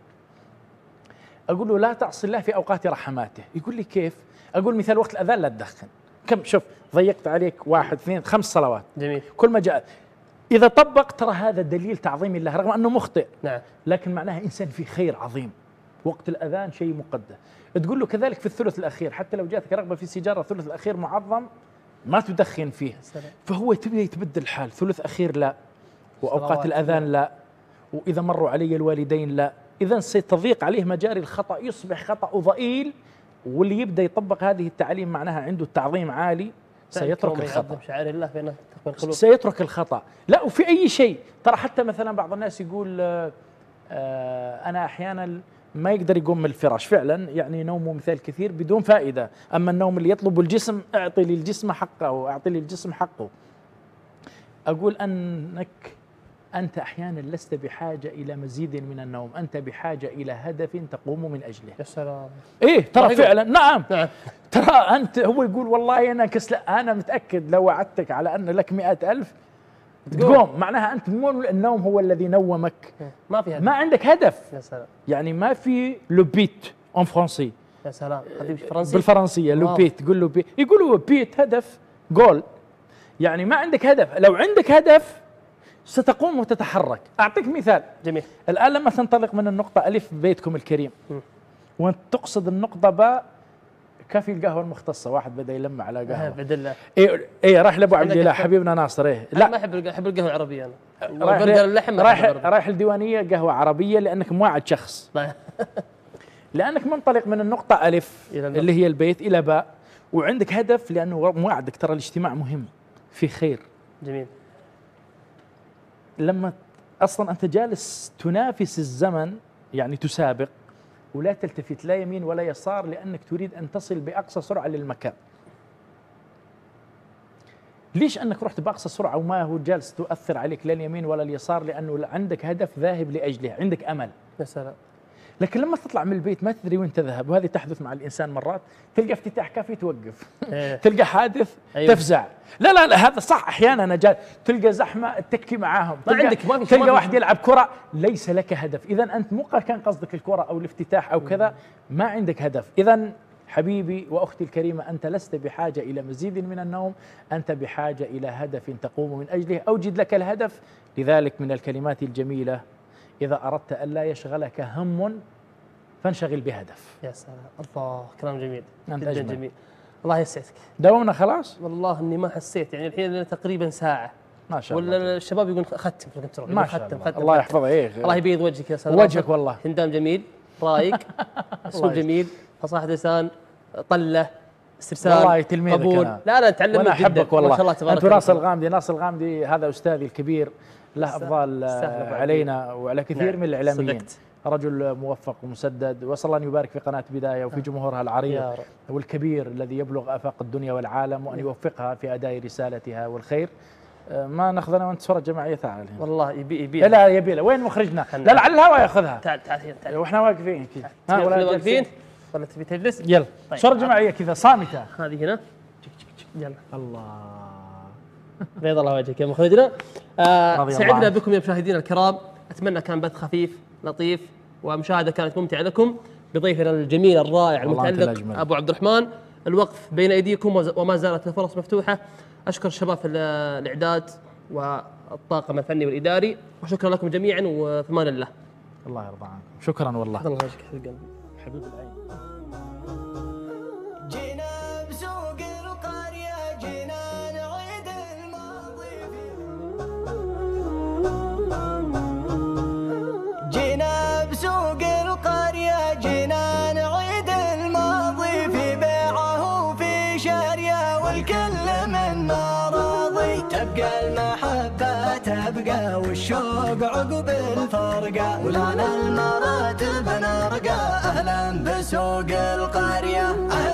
Speaker 3: اقول له لا تعصي الله في اوقات رحماته. يقول لي كيف؟ اقول مثال وقت الاذان لا تدخن. كم شوف ضيقت عليك واحد اثنين خمس صلوات.
Speaker 2: جميل.
Speaker 3: كل ما جاء اذا طبق ترى هذا دليل تعظيم الله رغم انه مخطئ.
Speaker 2: نعم.
Speaker 3: لكن معناها انسان في خير عظيم. وقت الاذان شيء مقدس. تقول له كذلك في الثلث الاخير، حتى لو جاتك رغبه في سيجاره الثلث الاخير معظم ما تدخن فيه. فهو تبدا يتبدل الحال، ثلث اخير لا، واوقات الاذان لا، واذا مروا علي الوالدين لا. اذا ستضيق عليه مجاري الخطا، يصبح خطا ضئيل. واللي يبدا يطبق هذه التعاليم معناها عنده التعظيم عالي، سيترك الخطا.
Speaker 2: شعائر الله في القلوب.
Speaker 3: سيترك الخطا. لا، وفي اي شيء. ترى حتى مثلا بعض الناس يقول آه آه انا احيانا ما يقدر يقوم من الفراش، فعلا يعني نومه مثال كثير بدون فائده. اما النوم اللي يطلب الجسم، اعطي للجسم حقه، اعطي للجسم حقه. اقول انك انت احيانا لست بحاجه الى مزيد من النوم، انت بحاجه الى هدف تقوم من اجله.
Speaker 2: يا سلام.
Speaker 3: ايه ترى فعلا. نعم.
Speaker 2: نعم.
Speaker 3: ترى انت، هو يقول والله انا كسل، انا متاكد لو وعدتك على ان لك مئة ألف تقوم. معناها انت مو النوم هو الذي نومك،
Speaker 2: ما في هدف،
Speaker 3: ما عندك هدف.
Speaker 2: يا سلام.
Speaker 3: يعني ما في لو بيت اون فرونسي.
Speaker 2: يا سلام. فرنسي
Speaker 3: بالفرنسيه لو بيت، تقول له بيت، يقولوا بيت هدف جول. يعني ما عندك هدف. لو عندك هدف ستقوم وتتحرك. اعطيك مثال.
Speaker 2: جميل.
Speaker 3: الان لما تنطلق من النقطه الف بيتكم الكريم وانت تقصد النقطه باء، كافي القهوه المختصه، واحد بدا يلمع على قهوه
Speaker 2: بدله.
Speaker 3: اي اي راح لابو عبد الله حبيبنا ناصر. ايه
Speaker 2: لا، ما احب احب القهوه العربيه انا.
Speaker 3: رايح اللحم رايح رايح الديوانيه قهوه عربيه لانك مواعد شخص. لأنك منطلق من النقطة ألف
Speaker 2: إلى النقطة.
Speaker 3: اللي هي البيت إلى باء، وعندك هدف، لأنه موعدك ترى الاجتماع مهم في خير.
Speaker 2: جميل.
Speaker 3: لما أصلا أنت جالس تنافس الزمن، يعني تسابق، ولا تلتفت لا يمين ولا يسار، لأنك تريد أن تصل بأقصى سرعة للمكان. ليش أنك رحت بأقصى سرعة وما هو جالس تؤثر عليك لا اليمين ولا اليسار؟ لأنه عندك هدف ذاهب لأجله، عندك أمل.
Speaker 2: يا سلام.
Speaker 3: لكن لما تطلع من البيت ما تدري وين تذهب، وهذه تحدث مع الإنسان مرات، تلقى افتتاح كافي توقف،
Speaker 2: إيه.
Speaker 3: تلقى حادث
Speaker 2: أيوه.
Speaker 3: تفزع. لا لا لا هذا صح، أحيانا أنا جال تلقى زحمة تكفي معاهم،
Speaker 2: ما
Speaker 3: تلقى
Speaker 2: عندك- ما في-
Speaker 3: تلقى
Speaker 2: ما في-
Speaker 3: واحد يلعب كرة، ليس لك هدف. إذا أنت مو كان قصدك الكرة أو الافتتاح أو كذا، ما عندك هدف. إذا حبيبي وأختي الكريمة، أنت لست بحاجة إلى مزيد من النوم، أنت بحاجة إلى هدف تقوم من أجله. أوجد لك الهدف. لذلك من الكلمات الجميلة: إذا أردت أن لا يشغلك هم فانشغل بهدف.
Speaker 2: يا سلام، الله كلام جميل
Speaker 3: أنت
Speaker 2: جدا
Speaker 3: أجمل.
Speaker 2: جميل. الله يسعدك.
Speaker 3: داومنا خلاص؟
Speaker 2: والله اني ما حسيت، يعني الحين لنا تقريبا ساعه،
Speaker 3: ما شاء الله.
Speaker 2: ولا الشباب يقول ختم في الكنترول،
Speaker 3: ما
Speaker 2: يقول
Speaker 3: شاء
Speaker 2: ختم
Speaker 3: الله.
Speaker 2: ختم
Speaker 3: الله
Speaker 2: ختم.
Speaker 3: يحفظه. إيه
Speaker 2: الله يبيض وجهك يا استاذ
Speaker 3: وجهك
Speaker 2: ناصر.
Speaker 3: والله.
Speaker 2: هندام جميل، رايق، اسلوب جميل، فصاحه لسان، طله، استرسال،
Speaker 3: والله تلميذك
Speaker 2: قبول.
Speaker 3: أنا.
Speaker 2: لا لا نتعلم
Speaker 3: وانا
Speaker 2: منك جدا.
Speaker 3: احبك والله.
Speaker 2: ما شاء الله تبارك
Speaker 3: انت ناصر
Speaker 2: الله.
Speaker 3: الغامدي. ناصر الغامدي هذا استاذي الكبير، له افضال
Speaker 2: استاهل بعد.
Speaker 3: علينا وعلى كثير
Speaker 2: نعم،
Speaker 3: من الاعلاميين.
Speaker 2: صدقت.
Speaker 3: رجل موفق ومسدد، واسال الله ان يبارك في قناه بدايه وفي جمهورها العريض
Speaker 2: يا رب.
Speaker 3: والكبير الذي يبلغ افاق الدنيا والعالم، وان يوفقها في اداء رسالتها والخير. آه، ما ناخذ انا وانت صوره جماعيه. تعال هنا.
Speaker 2: والله يبي يبي
Speaker 3: لا لا يبي له. وين مخرجنا؟ لا لا على الهواء ياخذها.
Speaker 2: تعال تعال هنا، تعال.
Speaker 3: واحنا واقفين كذا.
Speaker 2: ها ولا
Speaker 3: جالسين.
Speaker 2: واقفين ولا تبي تجلس؟
Speaker 3: يلا
Speaker 2: طيب.
Speaker 3: صوره جماعيه كذا صامته.
Speaker 2: هذه هنا. يلا
Speaker 3: الله.
Speaker 2: بيض الله وجهك يا مخرجنا. آه
Speaker 3: رضي الله
Speaker 2: سعدنا
Speaker 3: عنك.
Speaker 2: بكم يا مشاهدينا الكرام، اتمنى كان بث خفيف لطيف ومشاهده كانت ممتعه لكم بضيفنا الجميل الرائع
Speaker 3: والله أنت
Speaker 2: المتالق
Speaker 3: الأجمل.
Speaker 2: ابو عبد الرحمن. الوقف بين ايديكم وز- وما زالت الفرص مفتوحه. اشكر الشباب في ال- الاعداد والطاقم الفني والاداري، وشكرا لكم جميعا وفي امان الله.
Speaker 3: الله يرضى عنكم. شكرا والله.
Speaker 2: الله وجهك حبيب قلبي.
Speaker 3: حبيب العين.
Speaker 1: جينا بسوق القرية، جينا نعيد الماضي في جينا بسوق القرية، جينا نعيد الماضي في بيعه وفي شاريه، والكل منا راضي. تبقى المحبة تبقى والشوق عقب الفرقة، ولنا المراتب نرقى. أهلا بسوق القرية.